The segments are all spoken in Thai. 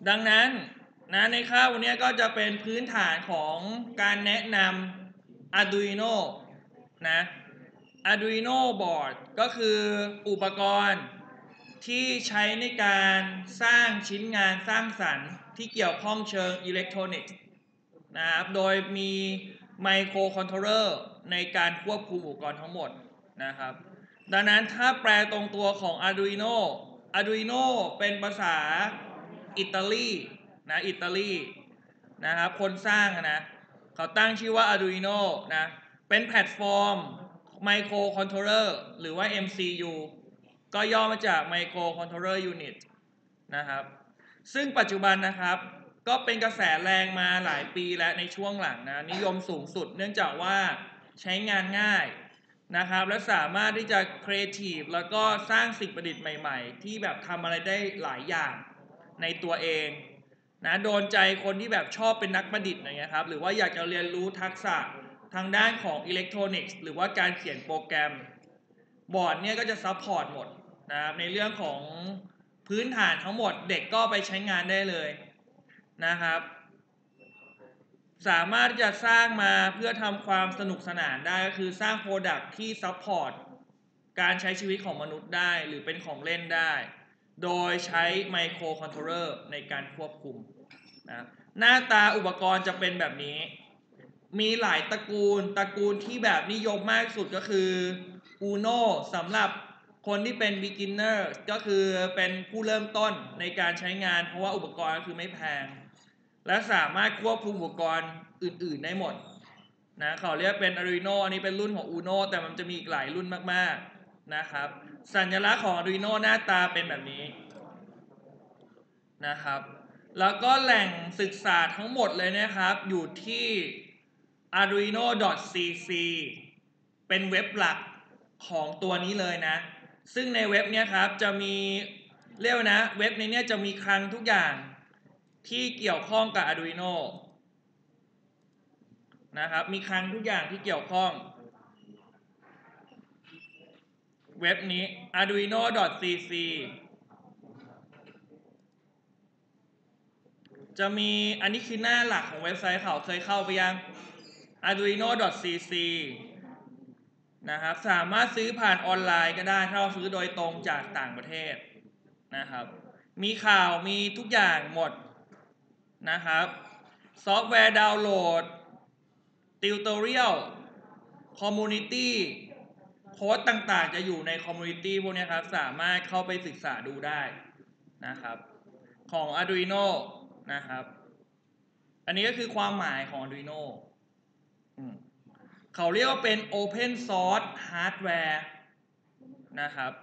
ดังนั้นนะในคาบวันนี้ก็จะเป็นพื้นฐานของการแนะนำ Arduino นะ Arduino Board ก็คืออุปกรณ์ที่ใช้ในการสร้างชิ้นงานสร้างสรรค์ที่เกี่ยวข้องเชิงอิเล็กทรอนิกส์นะครับโดยมีไมโครคอนโทรลเลอร์ในการควบคุมอุปกรณ์ทั้งหมดนะครับดังนั้นถ้าแปลตรงตัวของ Arduino เป็นภาษาอิตาลีนะครับคนสร้างนะเขาตั้งชื่อว่า Arduino นะเป็นแพลตฟอร์มไมโครคอนโทรลเลอร์หรือว่า MCU ก็ย่อมาจาก Micro Controller Unit นะครับซึ่งปัจจุบันนะครับก็เป็นกระแสแรงมาหลายปีและในช่วงหลังนะนิยมสูงสุดเนื่องจากว่าใช้งานง่ายนะครับและสามารถที่จะครีเอทีฟแล้วก็สร้างสิ่งประดิษฐ์ใหม่ๆที่แบบทำอะไรได้หลายอย่างในตัวเองนะโดนใจคนที่แบบชอบเป็นนักประดิษฐ์อย่างเงี้ยครับหรือว่าอยากจะเรียนรู้ทักษะทางด้านของอิเล็กทรอนิกส์หรือว่าการเขียนโปรแกรมบอร์ดเนี่ยก็จะซัพพอร์ตหมดนะครับในเรื่องของพื้นฐานทั้งหมดเด็กก็ไปใช้งานได้เลยนะครับสามารถจะสร้างมาเพื่อทำความสนุกสนานได้ก็คือสร้างโปรดักต์ที่ซัพพอร์ตการใช้ชีวิตของมนุษย์ได้หรือเป็นของเล่นได้โดยใช้ไมโครคอนโทรลเลอร์ในการควบคุมนะหน้าตาอุปกรณ์จะเป็นแบบนี้มีหลายตระกูลที่แบบนิยมมากสุดก็คือ Uno สำหรับคนที่เป็น beginner ก็คือเป็นผู้เริ่มต้นในการใช้งานเพราะว่าอุปกรณ์ก็คือไม่แพงและสามารถควบคุมอุปกรณ์อื่นๆได้หมดนะเขาเรียกเป็น Arduino อันนี้เป็นรุ่นของ Uno แต่มันจะมีอีกหลายรุ่นมากๆนะครับสัญลักษณ์ของ Arduino หน้าตาเป็นแบบนี้นะครับแล้วก็แหล่งศึกษาทั้งหมดเลยนะครับอยู่ที่ arduino.cc เป็นเว็บหลักของตัวนี้เลยนะซึ่งในเว็บเนี้ยครับจะมีเรียกว่านะเว็บในเนี้ยจะมีคลังทุกอย่างที่เกี่ยวข้องกับ Arduino นะครับมีคลังทุกอย่างที่เกี่ยวข้องเว็บนี้ arduino.cc จะมีอันนี้คือหน้าหลักของเว็บไซต์เขาเคยเข้าไปยัง arduino.cc นะครับสามารถซื้อผ่านออนไลน์ก็ได้ถ้าเราซื้อโดยตรงจากต่างประเทศนะครับมีข่าวมีทุกอย่างหมดนะครับซอฟต์แวร์ดาวน์โหลดติวตอเรียลคอมมูนิตี้โค้ดต่างๆจะอยู่ในคอมมูนิตี้พวกนี้ครับสามารถเข้าไปศึกษาดูได้นะครับของ Arduino นะครับอันนี้ก็คือความหมายของ Arduino เขาเรียกว่าเป็น Open Source Hardware นะครับ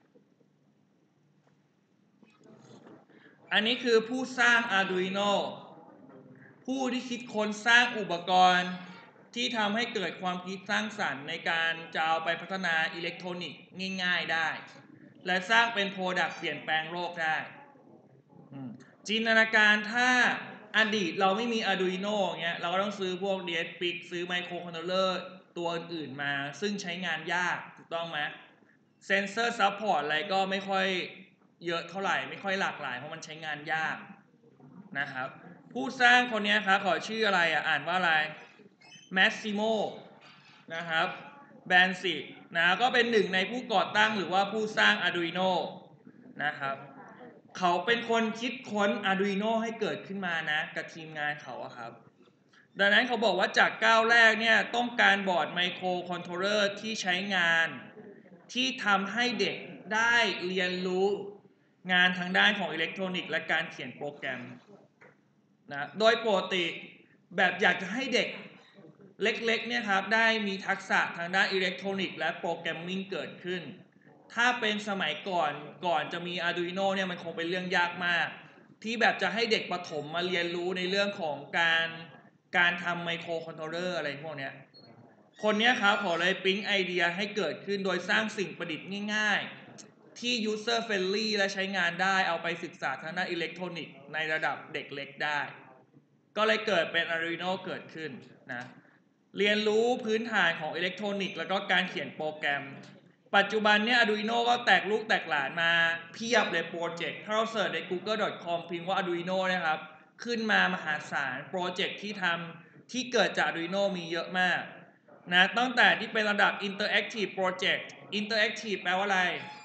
อันนี้คือผู้สร้าง Arduino ผู้ที่คิดค้นสร้างอุปกรณ์ที่ทำให้เกิดความคิดสร้างสรรค์ในการจะเอาไปพัฒนาอิเล็กทรอนิกส์ง่ายๆได้และสร้างเป็นโปรดักต์เปลี่ยนแปลงโลกได้จินตนาการถ้าอดีตเราไม่มี Arduino อย่างเงี้ยเราก็ต้องซื้อพวก DSPIC ซื้อไมโครคอนโทรลเลอร์ตัวอื่นมาซึ่งใช้งานยากถูกต้องไหมเซนเซอร์ซัพพอร์ตอะไรก็ไม่ค่อยเยอะเท่าไหร่ไม่ค่อยหลากหลายเพราะมันใช้งานยากนะครับผู้สร้างคนนี้ครับขอชื่ออะไรอ่านว่าอะไรแมสซิโมนะครับแบนซินะก็เป็นหนึ่งในผู้ก่อตั้งหรือว่าผู้สร้าง Arduino นะครับเขาเป็นคนคิดค้น Arduino ให้เกิดขึ้นมานะกับทีมงานเขาครับดังนั้นเขาบอกว่าจากก้าวแรกเนี่ยต้องการบอร์ดไมโครคอนโทรลเลอร์ที่ใช้งานที่ทำให้เด็กได้เรียนรู้งานทางด้านของอิเล็กทรอนิกส์และการเขียนโปรแกรมนะโดยปกติแบบอยากจะให้เด็กเล็กๆเนี่ยครับได้มีทักษะทางด้านอิเล็กทรอนิกส์และโปรแกรมมิ่งเกิดขึ้นถ้าเป็นสมัยก่อนจะมี Arduino เนี่ยมันคงเป็นเรื่องยากมากที่แบบจะให้เด็กประถมมาเรียนรู้ในเรื่องของการทำไมโครคอนโทรลเลอร์อะไรพวกนี้คนนี้ครับขอเลยปิ๊งไอเดียให้เกิดขึ้นโดยสร้างสิ่งประดิษฐ์ง่ายๆที่ user friendly และใช้งานได้เอาไปศึกษาทางด้านอิเล็กทรอนิกส์ในระดับเด็กเล็กได้ก็เลยเกิดเป็น Arduino เกิดขึ้นนะเรียนรู้พื้นฐานของอิเล็กทรอนิกส์แล้วก็การเขียนโปรแกรมปัจจุบันเนี่ย Arduino ก็แตกลูกแตกหลานมาเพียบเลยโปรเจกต์ถ้าเราเสิร์ชใน google.com พิมพ์ว่า Arduino นะครับขึ้นมามหาศาลโปรเจกต์ที่ทำที่เกิดจาก Arduino มีเยอะมากนะตั้งแต่ที่เป็นระดับ Interactive Project Interactive แปลว่าอะไร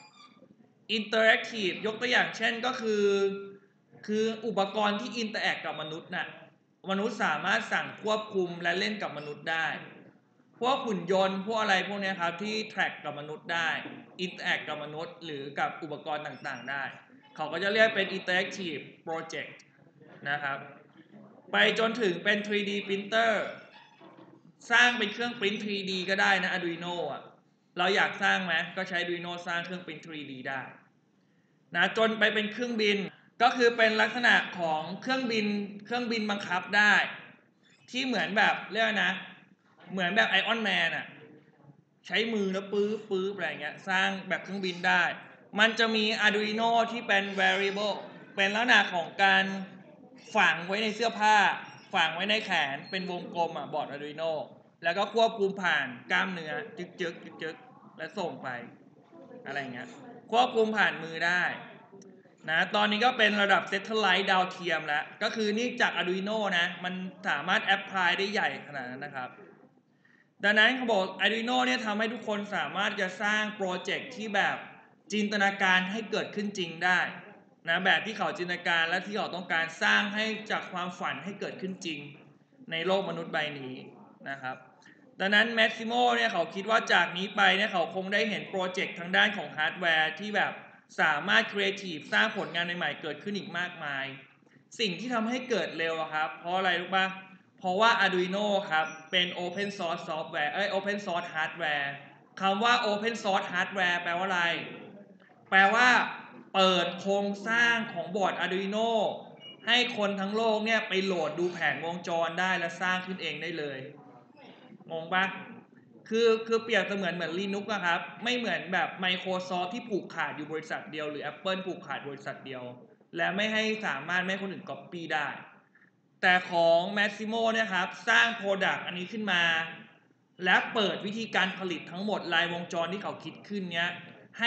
Interactive ยกตัวอย่างเช่นก็คืออุปกรณ์ที่ Interact กับมนุษย์น่ะมนุษย์สามารถสั่งควบคุมและเล่นกับมนุษย์ได้พวกหุ่นยนต์พวกอะไรพวกนี้ครับที่ track กับมนุษย์ได้ Interact กับมนุษย์หรือกับอุปกรณ์ต่างๆได้เขาก็จะเรียกเป็น Interactive Project นะครับไปจนถึงเป็น 3D printer สร้างเป็นเครื่องปริ้น 3D ก็ได้นะ Arduino อ่ะเราอยากสร้างไหมก็ใช้ Arduino สร้างเครื่องปริ้น 3D ได้นะจนไปเป็นเครื่องบินก็คือเป็นลักษณะของเครื่องบินบังคับได้ที่เหมือนแบบเรียกนะเหมือนแบบไอออนแมนอ่ะใช้มือแล้วปื๊บอะไรเงี้ยสร้างแบบเครื่องบินได้มันจะมี Arduino ที่เป็น variable เป็นลักษณะของการฝังไว้ในเสื้อผ้าฝังไว้ในแขนเป็นวงกลมอ่ะบอร์ด Arduino แล้วก็ควบคุมผ่านกล้ามเนื้อจึกและส่งไปอะไรเงี้ยควบคุมผ่านมือได้นะตอนนี้ก็เป็นระดับ Satellite ดาวเทียมแล้วก็คือนี่จาก Arduino นะมันสามารถแอพพลายได้ใหญ่ขนาดนั้นนะครับดังนั้นเขาบอก Arduino เนี่ยทำให้ทุกคนสามารถจะสร้างโปรเจกต์ที่แบบจินตนาการให้เกิดขึ้นจริงได้นะแบบที่เขาจินตนาการและที่เขาต้องการสร้างให้จากความฝันให้เกิดขึ้นจริงในโลกมนุษย์ใบนี้นะครับดังนั้น Massimo เนี่ยเขาคิดว่าจากนี้ไปเนี่ยเขาคงได้เห็นโปรเจกต์ทางด้านของฮาร์ดแวร์ที่แบบสามารถครีเอทีฟสร้างผลงานใหม่ๆเกิดขึ้นอีกมากมายสิ่งที่ทำให้เกิดเร็วครับเพราะอะไรรู้ป่ะเพราะว่า Arduino ครับเป็น Open Source Software Open Source Hardware คำว่า Open Source Hardware แปลว่าอะไรแปลว่าเปิดโครงสร้างของบอร์ด Arduino ให้คนทั้งโลกเนี่ยไปโหลดดูแผนวงจรได้และสร้างขึ้นเองได้เลยงงปะคือเปรียบเสมือนLinux อะครับไม่เหมือนแบบ Microsoft ที่ผูกขาดอยู่บริษัทเดียวหรือ Apple ผูกขาดบริษัทเดียวและไม่ให้สามารถไม่ให้คนอื่น copy ได้แต่ของ Massimo เนี่ยครับสร้าง Product อันนี้ขึ้นมาและเปิดวิธีการผลิตทั้งหมดรายวงจรที่เขาคิดขึ้นเนี้ยให้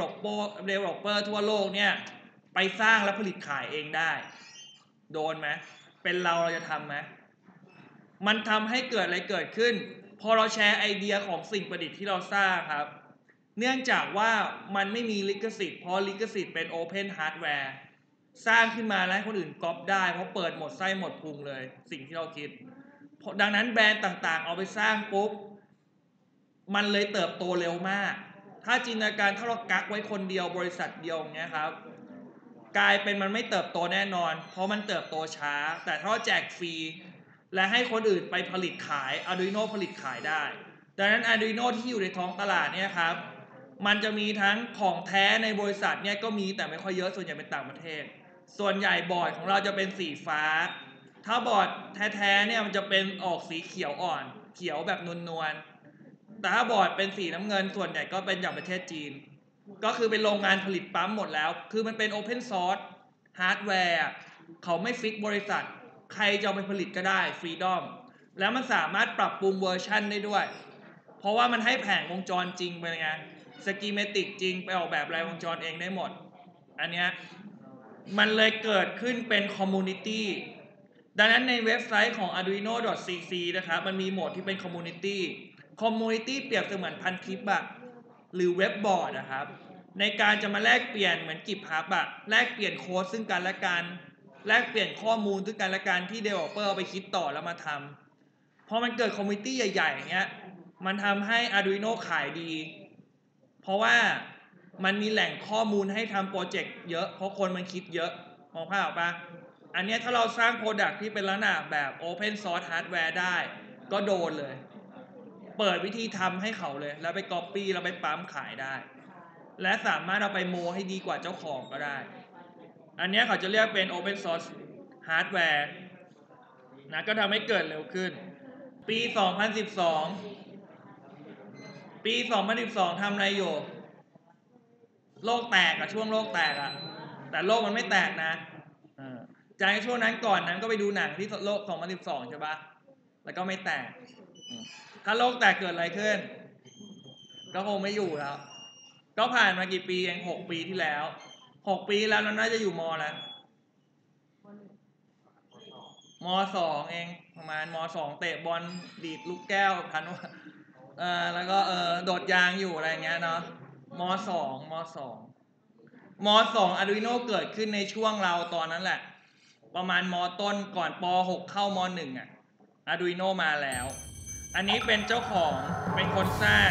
developer ทั่วโลกเนี่ยไปสร้างและผลิตขายเองได้โดนไหมเป็นเราจะทำไหมมันทำให้เกิดอะไรเกิดขึ้นพอเราแชร์ไอเดียของสิ่งประดิษฐ์ที่เราสร้างครับเนื่องจากว่ามันไม่มีลิขสิทธิ์เพราะลิขสิทธิ์เป็น Open Hardware สร้างขึ้นมาแล้วให้คนอื่นก๊อปได้เพราะเปิดหมดไส้หมดพุงเลยสิ่งที่เราคิดดังนั้นแบรนด์ต่างๆเอาไปสร้างปุ๊บมันเลยเติบโตเร็วมากถ้าจินตนาการถ้าเรากักไว้คนเดียวบริษัทเดียวอย่างเงี้ยครับกลายเป็นมันไม่เติบโตแน่นอนเพราะมันเติบโตช้าแต่ถ้าแจกฟรีและให้คนอื่นไปผลิตขาย Arduino ผลิตขายได้ดังนั้น Arduino ที่อยู่ในท้องตลาดเนี่ยครับมันจะมีทั้งของแท้ในบริษัทเนี่ยก็มีแต่ไม่ค่อยเยอะส่วนใหญ่เป็นต่างประเทศส่วนใหญ่บอร์ดของเราจะเป็นสีฟ้าถ้าบอร์ดแท้ๆเนี่ยมันจะเป็นออกสีเขียวอ่อนเขียวแบบนวลๆแต่ถ้าบอร์ดเป็นสีน้ำเงินส่วนใหญ่ก็เป็นจากประเทศจีนก็คือเป็นโรงงานผลิตปั๊มหมดแล้วคือมันเป็น Open Source ฮาร์ดแวร์เขาไม่ฟิกบริษัทใครจะเอาไปผลิตก็ได้ฟรีดอมแล้วมันสามารถปรับปรุงเวอร์ชันได้ด้วยเพราะว่ามันให้แผงวงจรจริงไปไงสกีเมติกจริงไปออกแบบรายวงจรเองได้หมดอันเนี้ยมันเลยเกิดขึ้นเป็นคอมมูนิตี้ดังนั้นในเว็บไซต์ของ arduino.cc นะครับมันมีโหมดที่เป็นคอมมูนิตี้เปรียบเสมือนพันทิปอะหรือเว็บบอร์ดนะครับในการจะมาแลกเปลี่ยนเหมือนกิบฮับอะแลกเปลี่ยนโค้ดซึ่งกันและกันแลกเปลี่ยนข้อมูลซึ่งกันและกันที่ developer เอาไปคิดต่อแล้วมาทำพอมันเกิดคอมมูนิตี้ใหญ่ๆอย่างเงี้ยมันทำให้ Arduino ขายดีเพราะว่ามันมีแหล่งข้อมูลให้ทำโปรเจกต์เยอะเพราะคนมันคิดเยอะมองภาพออกปะอันนี้ถ้าเราสร้าง Product ที่เป็นลักษณะแบบ Open Source Hardware ได้ก็โดนเลยเปิดวิธีทำให้เขาเลยแล้วไป Copy แล้วไปปั๊มขายได้และสามารถเอาไปโมให้ดีกว่าเจ้าของก็ได้อันนี้เขาจะเรียกเป็น Open Source Hardware นะก็ทำให้เกิดเร็วขึ้นปี 2012 ทำอะไรอยู่โลกแตกอะช่วงโลกแตกอะแต่โลกมันไม่แตกนะจากช่วงนั้นก่อนนั้นก็ไปดูหนังที่โลก 2012 ใช่ปะแล้วก็ไม่แตกถ้าโลกแตกเกิดอะไรขึ้นก็คงไม่อยู่แล้วก็ผ่านมากี่ปีเอง6 ปีที่แล้ว6 ปีแล้วเราน่าจะอยู่ม.แล้วม.2เองประมาณม.2เตะบอลดีดลูกแก้วทันว่าแล้วก็โดดยางอยู่อะไรเงี้ยเนาะม.2 Arduino เกิดขึ้นในช่วงเราตอนนั้นแหละประมาณม.ต้นก่อนป.6 เข้าม.1อ่ะ Arduino มาแล้วอันนี้เป็นเจ้าของเป็นคนสร้าง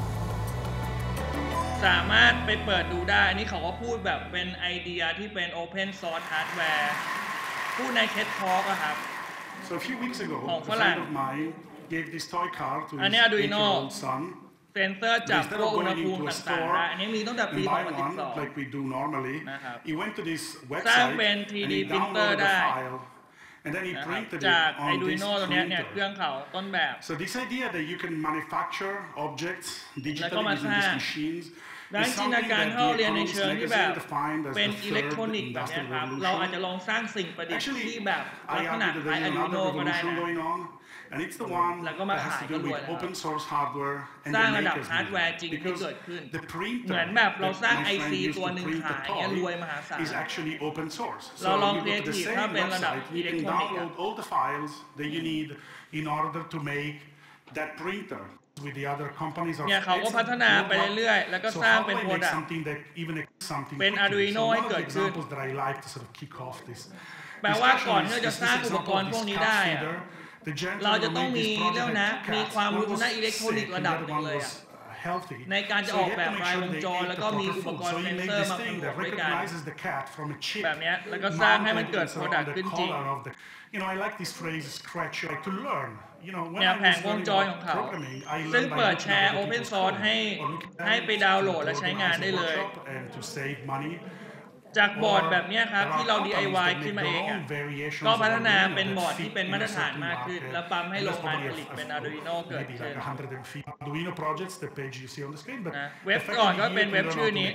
สามารถไปเปิดดูได้อันนี้เขาก็พูดแบบเป็นไอเดียที่เป็น Open Source Hardware พูดใน TED Talk อะครับ So a few weeks ago, ของฝ a รั่ง friend of mine gave this toy car to อัน his นี้ Arduino eight-year-old son. เซนเซอร์จับ Instead พวก of อุณห going ภูมิ into a ต่างๆ store ได้อันนี้มีตั้งแต่ปี and buy one 2012 like we do normally, นะครับ he went to this สร้าง website เป็น and 3D he printer downloaded ได้ a file and then he นะครับ printed จาก it on this Arduino ตัวเนี้ยเครื่อ printer. งเขาต้นแบบ So this idea that you can manufacture objects แล้วก็ digitally มา using สร้าง these machines ดัง is จินตนา something การ that เข้า the เรียนใน Economist เชิงที่แบบ magazine defined as เป็น the อิเล็ก third ทรอนิกส์แบบนี้ industrial ครับเราอาจ revolution. จะลองสร้างสิ่งประดิษฐ์ Actually, ที่แบบลัก I ษณะ argue ค that ล้าย there's Arduino another ก็ได้ revolution นะ going on, and it's the one แล้วก็มา that has ขาย to ก็ do รวย with แล้ว open source hardware and สร้าง the ระดับ makers ฮาร์ดแวร์จริง need. ที่ Because เกิดขึ้น the printer เหมือนแบบเราสร้าง that my IC friend used ตัว to หนึ่ง print ขาย the เนี่ยรวย toy มหาศาล is actually open source. เราลอง you go to the Creative same ถ้าเป็นระดับ website, อิ you เล็ก can ทรอนิกส์ download all the files that you need in order to make that printer with the other companies. เนี่ยเขาก็พัฒนาไปเรื่อยๆแล้วก็สร้างเป็น product เป็น Arduino ให้เกิดขึ้น that I like to sort of kick off this แปลว่าก่อนที่เราจะสร้างอุปกรณ์พวกนี้ได้อะเราจะต้องมีเรื่องนะมีความรู้ทางด้านอิเล็กทรอนิกส์ระดับหนึ่งเลยอะในการจะออกแบบรายวงจรแล้วก็มีอุปกรณ์เซนเซอร์มาผนวกด้วยกันแบบนี้แล้วก็สร้างให้มันเกิด product ขึ้นจริง You know, I like this phrase, scratch, like to learn. You know, when แนว I แผ was งวง learning จร about ของเขา programming, I ซึ่ง learned by เปิด looking แชร์ at other Open people's Source code ให้ or looking at ให้ไปดาวน์โหลดและใช้งานได้เลย and to save money. จากบอร์ดแบบนี้ครับที่เรา DIY ขึ้นมาเองอ่ะก็พัฒนาเป็นบอร์ดที่เป็นมาตรฐานมากขึ้นแล้วปั๊มให้โรงงานผลิตเป็น Arduino เกิดขึ้น Arduino projects, the page you see on the screen. But นะเว็บก่อนก็เป็นเว็บชื่อนี้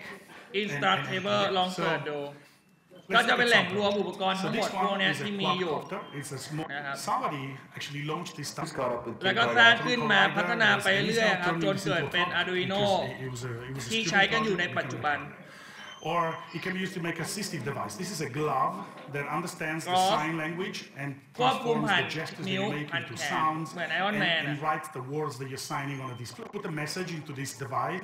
Instructable ลองเสิร์ชดูก็จะเป็นแหล่งรวมอุปกรณ์ทั้งหมดพวกนี้ที่มีอยู่นะครับ Somebody actually launched this stuff. แล้วก็สร้างขึ้นมาพัฒนาไปเรื่อยๆครับจนเกิดเป็น Arduino ที่ใช้กันอยู่ในปัจจุบัน Or it can be used to make assistive device. This is a glove that understands the sign language and transforms the gestures that you make into sounds and writes the words that you're signing on a display. Put a message into this device,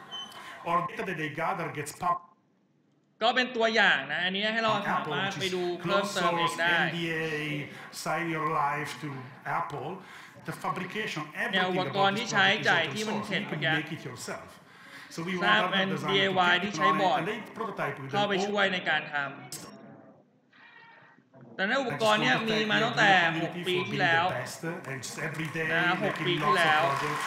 or data that they gather gets published. ก็เป็นตัวอย่างนะอันนี้ให้เราสามารถไปดูเพิ่มเติมเองได้ NDA, sign your life to Apple. The fabrication, เนี่ยอุป everything กรณ์ about ที่ this ใช้ product is จ่าย open ที่มัน source. เห็น You เมื่อ can กี้ make it yourself. So we สร้าง want เป็น other designers to DIY keep ที่ an ใช้ eye บอร์ด and they prototype with เข้า them ไป all. ช่วยในการทำแต่ในอุปกรณ์เนี่ยมีมาตั้งแต่ 6 ปีที่แล้วนะ6 ปีที่แล้ว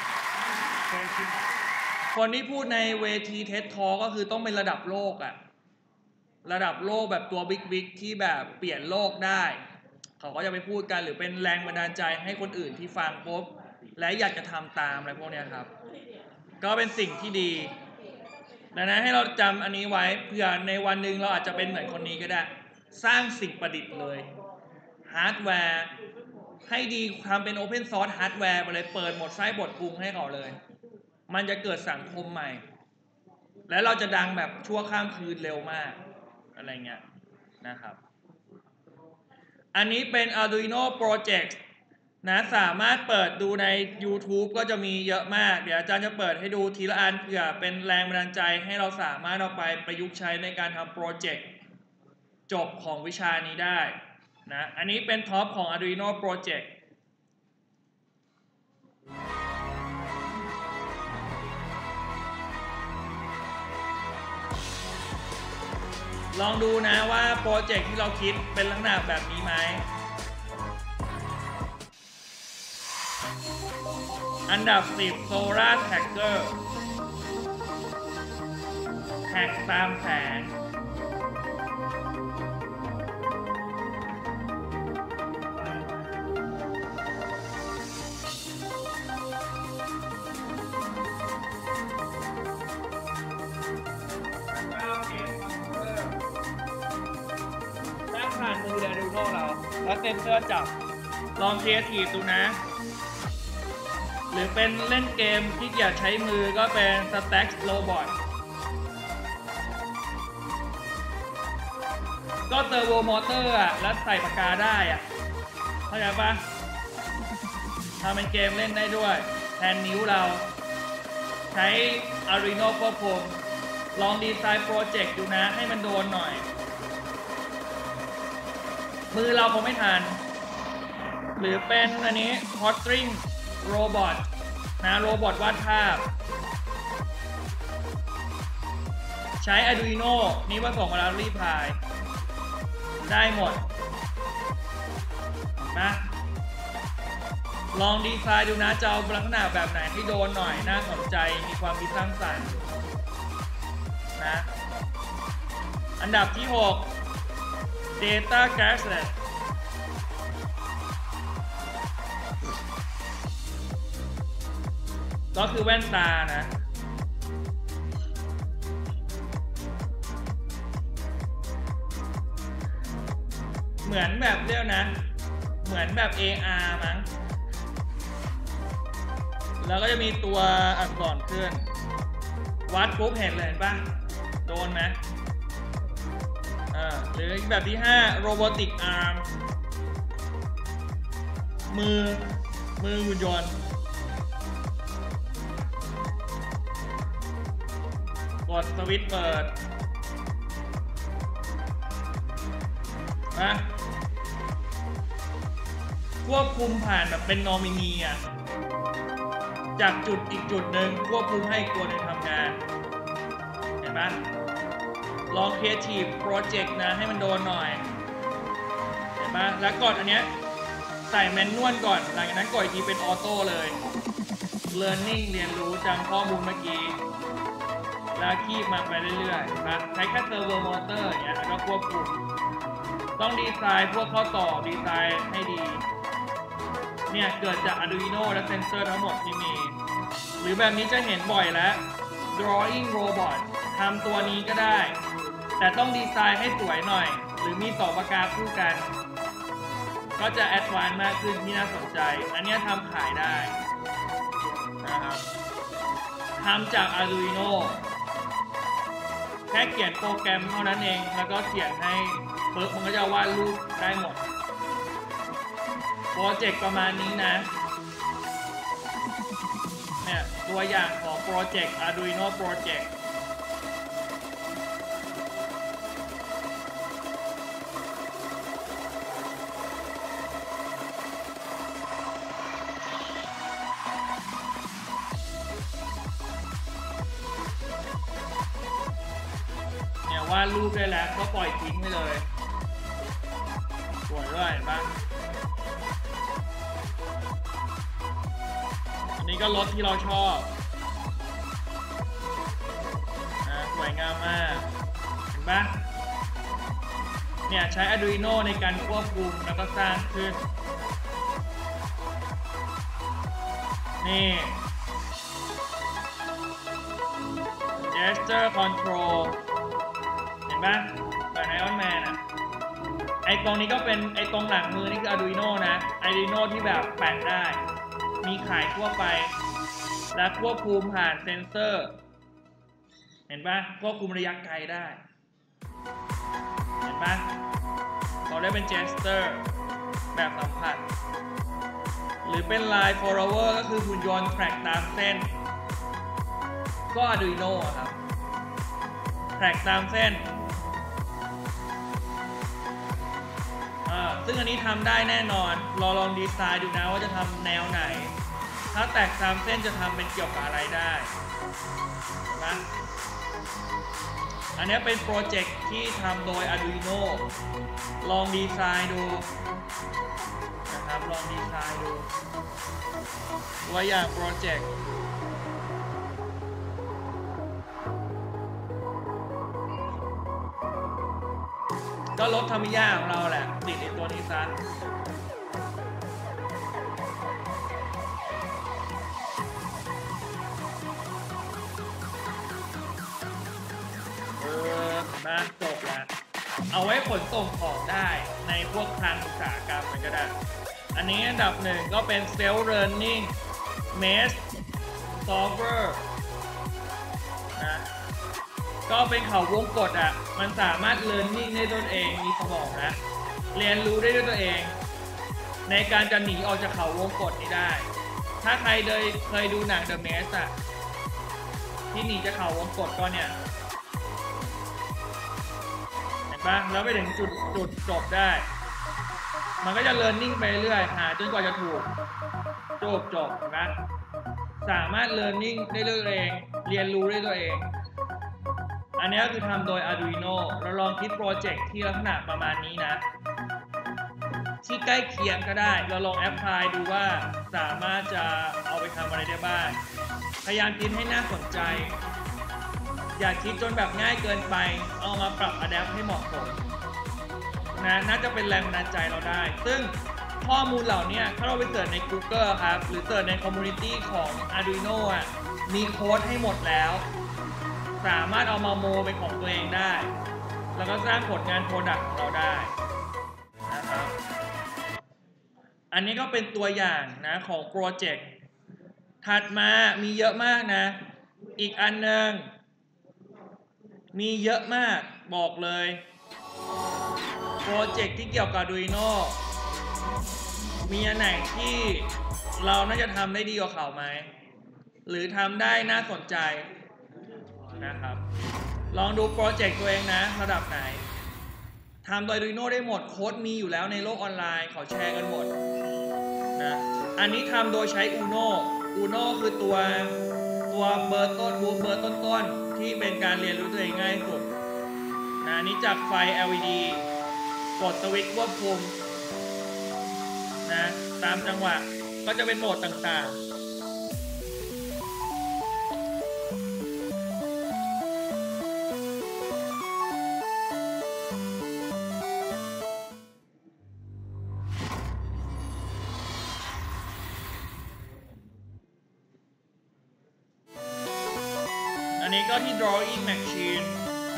คนที่พูดในเวที TED Talk ก็คือต้องเป็นระดับโลกอะระดับโลกแบบตัวบิ๊กที่แบบเปลี่ยนโลกได้เขาก็จะไปพูดกันหรือเป็นแรงบันดาลใจให้คนอื่นที่ฟังปุ๊บและอยากจะทำตามอะไรพวกนี้ครับก็เป็นสิ่งที่ดีดังนั้นให้เราจำอันนี้ไว้เผื่อในวันหนึ่งเราอาจจะเป็นเหมือนคนนี้ก็ได้สร้างสิ่งประดิษฐ์เลยฮาร์ดแวร์ให้ดีทำเป็น Open Source ฮาร์ดแวร์ไปเลยเปิดหมดไส้บทปรุงให้เขาเลยมันจะเกิดสังคมใหม่และเราจะดังแบบชั่วข้ามคืนเร็วมากอะไรเงี้ยนะครับอันนี้เป็น Arduino Project นะสามารถเปิดดูใน YouTube ก็จะมีเยอะมากเดี๋ยวอาจารย์จะเปิดให้ดูทีละอันเผื่อเป็นแรงบันดาลใจให้เราสามารถเอาไปประยุกต์ใช้ในการทำโปรเจกต์จบของวิชานี้ได้นะอันนี้เป็นท็อปของ Arduino Project ลองดูนะว่าโปรเจกต์ที่เราคิดเป็นลักษณะแบบนี้ไหมอันดับ 10 Solar Tracker แท็กตามแสงผ่านมือเดดูโน่เราแล้วเซนเซอร์จับลองครีเอทีฟดูนะหรือเป็นเล่นเกมที่อยากใช้มือก็เป็น Stack Robot ก็เทอร์โบมอเตอร์อ่ะแล้วใส่ปากกาได้อ่ะเข้าใจปะทำเป็นเกมเล่นได้ด้วยแทนนิ้วเราใช้ Arduino ควบคุมลองดีไซน์โปรเจกต์ดูนะให้มันโดนหน่อยมือเราคงไม่ทันหรือเป็นอันนี้ Potting Robot นะโรบอทวาดภาพใช้ Arduino นี่ผสมกับ Raspberry Pi ได้หมดนะลองดีไซน์ดูนะจะเอาลักษณะแบบไหนให้โดนหน่อยน่าสนใจมีความคิดสร้างสรรค์นะอันดับที่ 6 Data Gadget ก็คือแว่นตานะเหมือนแบบเรียกนะเหมือนแบบ AR มั้งแล้วก็จะมีตัวอักษรขึ้นวัดปุ๊บเห็นเลยเห็นปะโดนไหมหรือแบบที่ 5 Robotic Arm มือหุ่นยนต์กดสวิตช์เปิดควบคุมผ่านแบบเป็นนอมินีอ่ะจากจุดอีกจุดหนึ่งควบคุมให้ตัวหนึ่งทำงานเห็นไหมลอง Creative Project นะให้มันโดนหน่อยเห็นไหมแล้วกดอันเนี้ยใส่แมนนวลก่อนหลังจากนั้นกดอีกทีเป็นออโต้เลย Learning เรียนรู้จำข้อมูลเมื่อกี้แล้วคีบมันไปเรื่อยๆนะใช้แค่เซอร์โวมอเตอร์อย่างเงี้ยแล้วก็ควบคุมต้องดีไซน์พวกข้อต่อดีไซน์ให้ดีเนี่ยเกิดจาก Arduino และเซนเซอร์ทั้งหมดที่มีหรือแบบนี้จะเห็นบ่อยแล้ว Drawing Robot ทำตัวนี้ก็ได้แต่ต้องดีไซน์ให้สวยหน่อยหรือมีต่อปากกาคู่กันก็จะแอดวานซ์มากขึ้นที่น่าสนใจอันนี้ทำขายได้นะครับทำจาก Arduino แค่เขียนโปรแกรมเท่านั้นเองแล้วก็เขียนให้ปึ๊บมันก็จะวาดรูปได้หมดโปรเจกต์ประมาณนี้นะเนี่ยตัวอย่างของโปรเจกต์ Arduino Projectวาดรูปได้แล้วก็ปล่อยทิ้งไปเลยสวยด้วยเห็นปะอันนี้ก็รถที่เราชอบสวยงามมากเห็นปะเนี่ยใช้ Arduino ในการควบคุมแล้วก็สร้างขึ้นนี่ Gesture ControlแบบIron Manอ่ะไอตรงนี้ก็เป็นไอตรงหลังมือนี่คือ Arduino นะ Arduino ที่แบบแปะได้มีขายทั่วไปและควบคุมผ่านเซนเซอร์เห็นปะควบคุมระยะไกลได้เห็นปะเขาได้เป็น Gesture แบบสัมผัสหรือเป็น Line Follower ก็คือหุ่นยนต์แทร็กตามเส้นก็ Arduino ครับแทร็กตามเส้นซึ่งอันนี้ทำได้แน่นอนลองดีไซน์ดูนะว่าจะทำแนวไหนถ้าแตกตามเส้นจะทำเป็นเกี่ยวกับอะไรได้นะอันนี้เป็นโปรเจกต์ที่ทำโดย Arduino ลองดีไซน์ดูนะครับลองดีไซน์ดูตัวอย่างโปรเจกต์ก็รถทามิยาของเราแหละติดในตัวนี้ซะนะจบแล้วเอาไว้ขนส่งของได้ในพวกคลังอุตสาหกรรมมันก็ได้อันนี้อันดับ 1ก็เป็น Self Learning Mesh Solver นะก็เป็นเขาวงกฏอ่ะมันสามารถ learning ได้ด้วยตัวเองมีสมองนะเรียนรู้ได้ด้วยตัวเองในการจะหนีออกจากเขาวงกฏนี้ได้ถ้าใครเคยดูหนัง The Maze อ่ะที่หนีจากเขาวงกฏก็เนี่ยเห็นปะแล้วไปถึงจุดจบได้มันก็จะ learning ไปเรื่อยหาจนกว่าจะถูกจบนะสามารถ learning ได้ด้วยตัวเองเรียนรู้ได้ตัวเองอันนี้ก็คือทำโดย Arduino เราลองคิดโปรเจกต์ที่ลักษณะประมาณนี้นะที่ใกล้เคียงก็ได้เราลองแอพพลายดูว่าสามารถจะเอาไปทำอะไรได้บ้างพยายามคิดให้น่าสนใจอย่าคิดจนแบบง่ายเกินไปเอามาปรับอะแดปให้เหมาะสมนะน่าจะเป็นแรงบันดาลใจเราได้ซึ่งข้อมูลเหล่านี้ถ้าเราไปเสิร์ชใน Google ครับหรือเสิร์ชในคอมมูนิตี้ของ Arduino อ่ะมีโค้ดให้หมดแล้วสามารถเอามาโมเป็นของตัวเองได้แล้วก็สร้างผลงานโปรดักต์ของเราได้นะครับอันนี้ก็เป็นตัวอย่างนะของโปรเจกต์ถัดมามีเยอะมากนะอีกอันหนึ่งมีเยอะมากบอกเลยโปรเจกต์ที่เกี่ยวกับ Arduino มีอันไหนที่เราน่าจะทำได้ดีกว่าเขาไหมหรือทำได้น่าสนใจนะครับลองดูโปรเจกต์ตัวเองนะระดับไหนทำโดย Arduino ได้หมดโค้ดมีอยู่แล้วในโลกออนไลน์เขาแชร์กันหมดนะอันนี้ทำโดยใช้ Uno คือตัวเบอร์ต้นที่เป็นการเรียนรู้ตัวเองง่ายสุดนะนี้จากไฟ LED กดสวิตช์ควบคุมนะตามจังหวะก็จะเป็นโหมดต่างๆอันนี้ก็ที่ drawing machine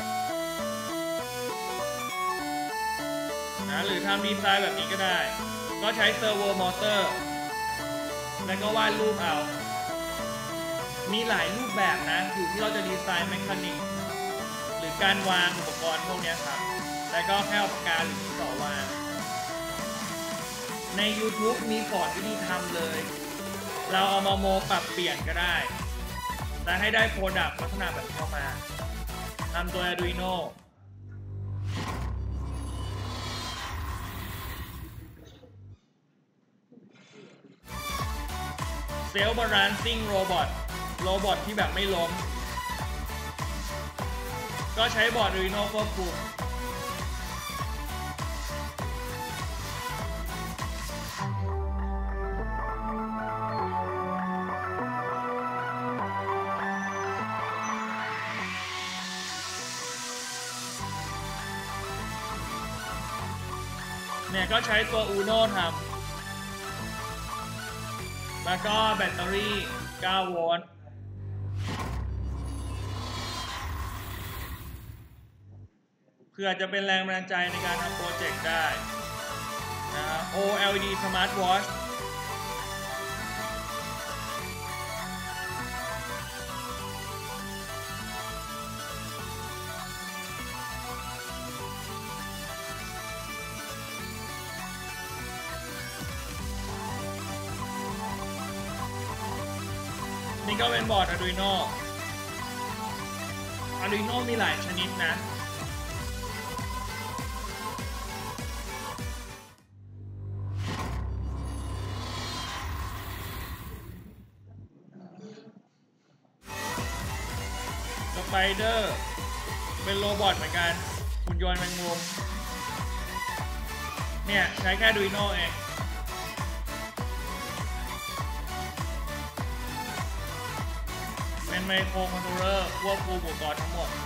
นะหรือทำดีไซน์แบบนี้ก็ได้ก็ใช้ servo motor แล้วก็วาดรูปเอามีหลายรูปแบบนะอยู่ที่เราจะดีไซน์ mechanic หรือการวางอุปกรณ์พวกนี้ครับแล้วก็แค่เอาปากกาหรือดินสอวางใน YouTube มีสอนวิธีทำเลยเราเอามาโมปรับเปลี่ยนก็ได้แต่ให้ได้โปรดักต์ลักษณะแบบนี้ออกมาทำโดย Arduino Self Balancing Robot ที่แบบไม่ล้มก็ใช้บอร์ด Arduino ควบคุมเนี่ยก็ใช้ตัว Uno ทำแล้วก็แบตเตอรี่9 โวลต์เพื่อจะเป็นแรงบันดาลใจในการทำโปรเจกต์ได้นะ OLED Smart Watch นี่ก็เป็นบอร์ด Arduino มีหลายชนิดนะสไปเดอร์เป็นโรบอทเหมือนกันหุ่นยนต์แมงมุมเนี่ยใช้แค่ Arduino เองเป็นไมโครคอนโทรลเลอร์ควบคุมอุปกรณ์ทั้งหมด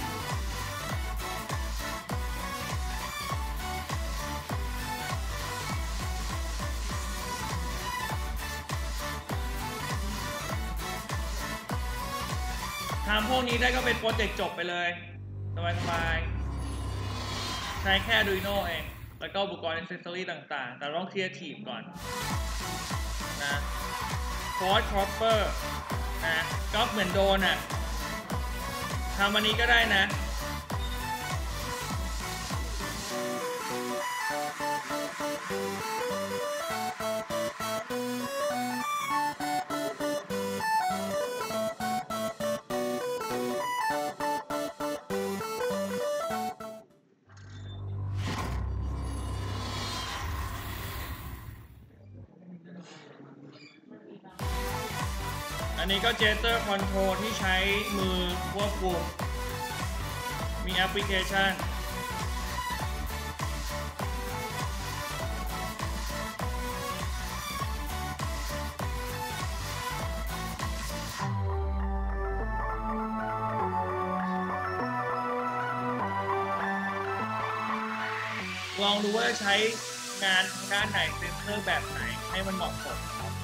ทำพวกนี้ได้ก็เป็นโปรเจกต์จบไปเลยสบายๆใช้แค่ Arduino เองแล้วก็อุปกรณ์ accessory ต่างๆแต่ต้องครีเอทีฟก่อนนะฟอร์ดคอปเปอร์นะก็เหมือนโดนอ่ะทำอันนี้ก็ได้นะอันนี้ก็เจสเตอร์คอนโทรลที่ใช้มือควบคุมมีแอปพลิเคชันลองดูว่าจะใช้งานทางด้านไหนเซนเซอร์แบบไหนให้มันเหมาะสม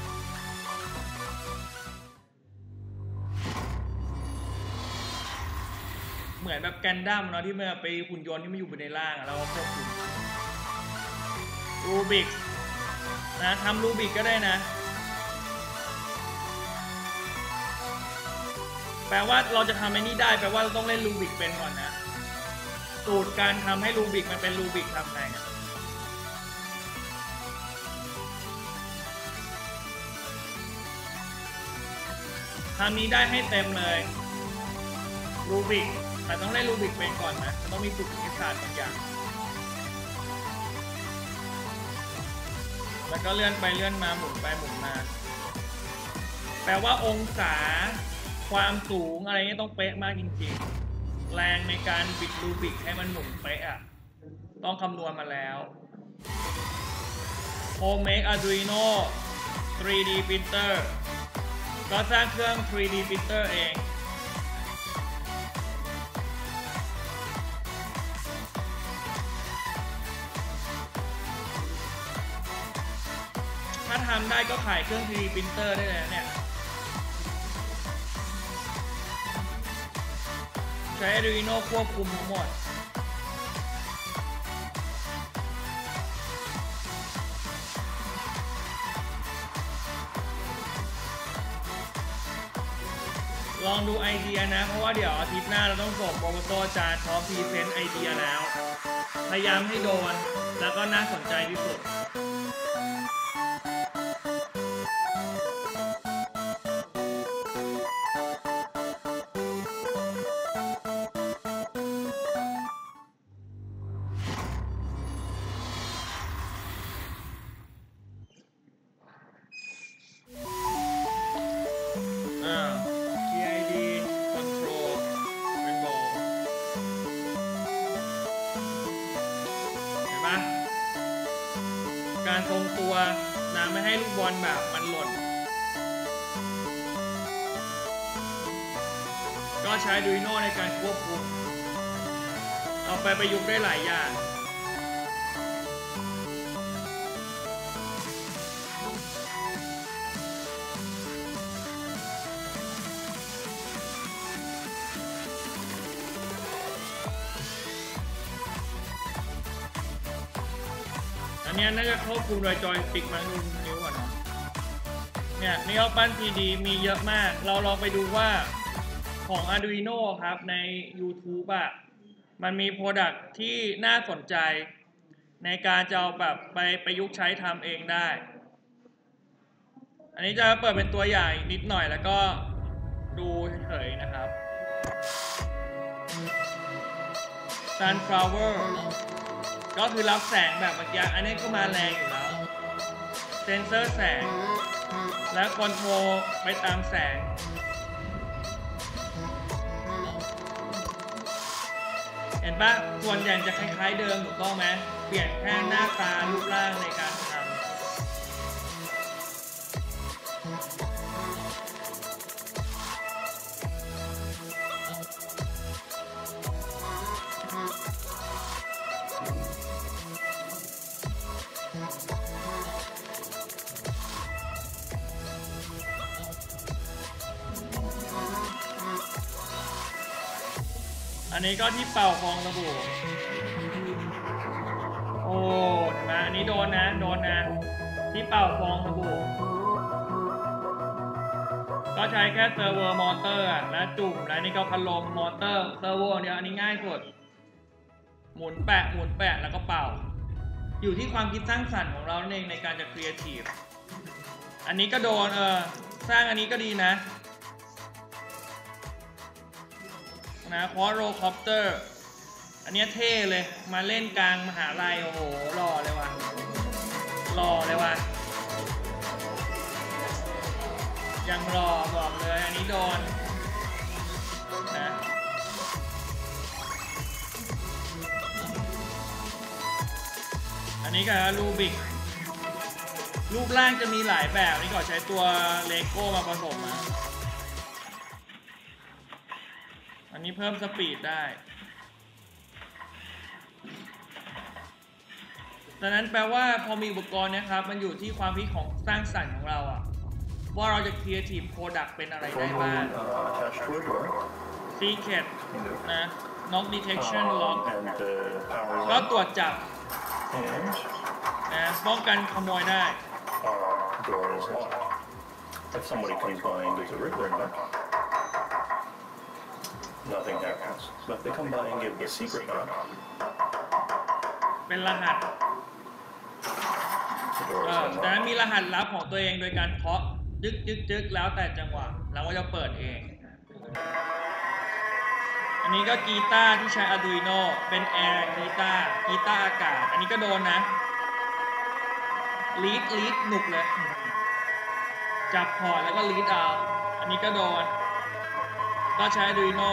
เหมือนแบบแกนดั้มเนาะที่มันไปหุ่นยนต์ที่มันอยู่บนในล่างแล้วก็ควบคุมรูบิกนะทำรูบิกก็ได้นะแปลว่าเราจะทำไอ้นี่ได้แปลว่าเราต้องเล่นรูบิกเป็นก่อนนะสูตรการทำให้รูบิกมันเป็นรูบิกทำไงทำนี้ได้ให้เต็มเลยรูบิกแต่ต้องเล่นรูบิกเป็นก่อนนะต้องมีสูตรคณิตศาสตร์บางอย่างแล้วก็เลื่อนไปเลื่อนมาหมุนไปหมุนมาแปลว่าองศาความสูงอะไรเงี้ยต้องเป๊ะมากจริงๆแรงในการบิดรูบิกให้มันหมุนเป๊ะอะต้องคำนวณมาแล้ว Homemade Arduino 3D Printer ก็สร้างเครื่อง 3D Printer เองถ้าทำได้ก็ขายเครื่อง 3D Printer ได้เลยเนี่ยใช้ Arduino ควบคุมทั้งหมดลองดูไอเดียนะเพราะว่าเดี๋ยวอาทิตย์หน้าเราต้องส่งโปรโมโตอาจารย์พร้อมพรีเซนต์ไอเดียแล้วพยายามให้โดนแล้วก็น่าสนใจที่สุดการทรงตัวนะไม่ให้ลูกบอลแบบมันหล่นก็ใช้ Arduino ในการควบคุมเอาไปประยุกต์ได้หลายอย่างอันนี้น่าจะควบคุมโดยจอยสติ๊กมั้งดูนิ้วก่อนนะเนี่ยนี่เอาปั้น 3D มีเยอะมากเราลองไปดูว่าของ Arduino ครับใน YouTube อ่ะมันมีโปรดักต์ที่น่าสนใจในการจะเอาแบบไปประยุกต์ใช้ทำเองได้อันนี้จะเปิดเป็นตัวอย่างนิดหน่อยแล้วก็ดูเฉยๆนะครับ Sunflower ก็คือรับแสงแบบเมื่อกี้อันนี้ก็มาแรงอยู่แล้วเซนเซอร์แสงและคอนโทรลไปตามแสงเห็นปะส่วนใหญ่จะคล้ายๆเดิมถูกต้องไหมเปลี่ยนแค่หน้าตารูปร่างในการทำอันนี้ก็ที่เป่าฟองสบู่โอ้เห็นไหมอันนี้โดนนะที่เป่าฟองสบู่ก็ใช้แค่เซอร์โวมอเตอร์และจุ่มและนี่ก็พัดลมมอเตอร์เซอร์โวเดียวอันนี้ง่ายสุดหมุนแปะแล้วก็เป่าอยู่ที่ความคิดสร้างสรรค์ของเราเองในการจะครีเอทีฟอันนี้ก็โดนสร้างอันนี้ก็ดีนะควอโรคอปเตอร์อันนี้เท่เลยมาเล่นกลางมหาลัยโอ้โหหล่อเลยว่ะยังรอบอกเลยอันนี้โดนนะอันนี้ก็รูบิกรูปร่างจะมีหลายแบบนี่ก็ใช้ตัวเลโก้มาผสมนะอันนี้เพิ่มสปีดได้ดังนั้นแปลว่าพอมีอุปกรณ์นะครับมันอยู่ที่ความคิดของสร้างสรรค์ของเราอะว่าเราจะ creative product เป็นอะไรได้บ้าง secret นะ knock detection lock ก็ตรวจจับนะป้องกันขโมยได้ If somebody comes by and gives a regular knock, nothing happens. But if they come by and give the secret knock, เป็นรหัสแต่มีรหัสลับของตัวเองโดยการเคาะจึ๊กแล้วแต่จังหวะเราก็จะเปิดเองอันนี้ก็กีตาร์ที่ใช้ Arduino เป็นแอร์กีตาร์อากาศอันนี้ก็โดนนะลีดหนุกเลยจับพอร์ตแล้วก็ลีดเอาอันนี้ก็โดนก็ใช้ Arduino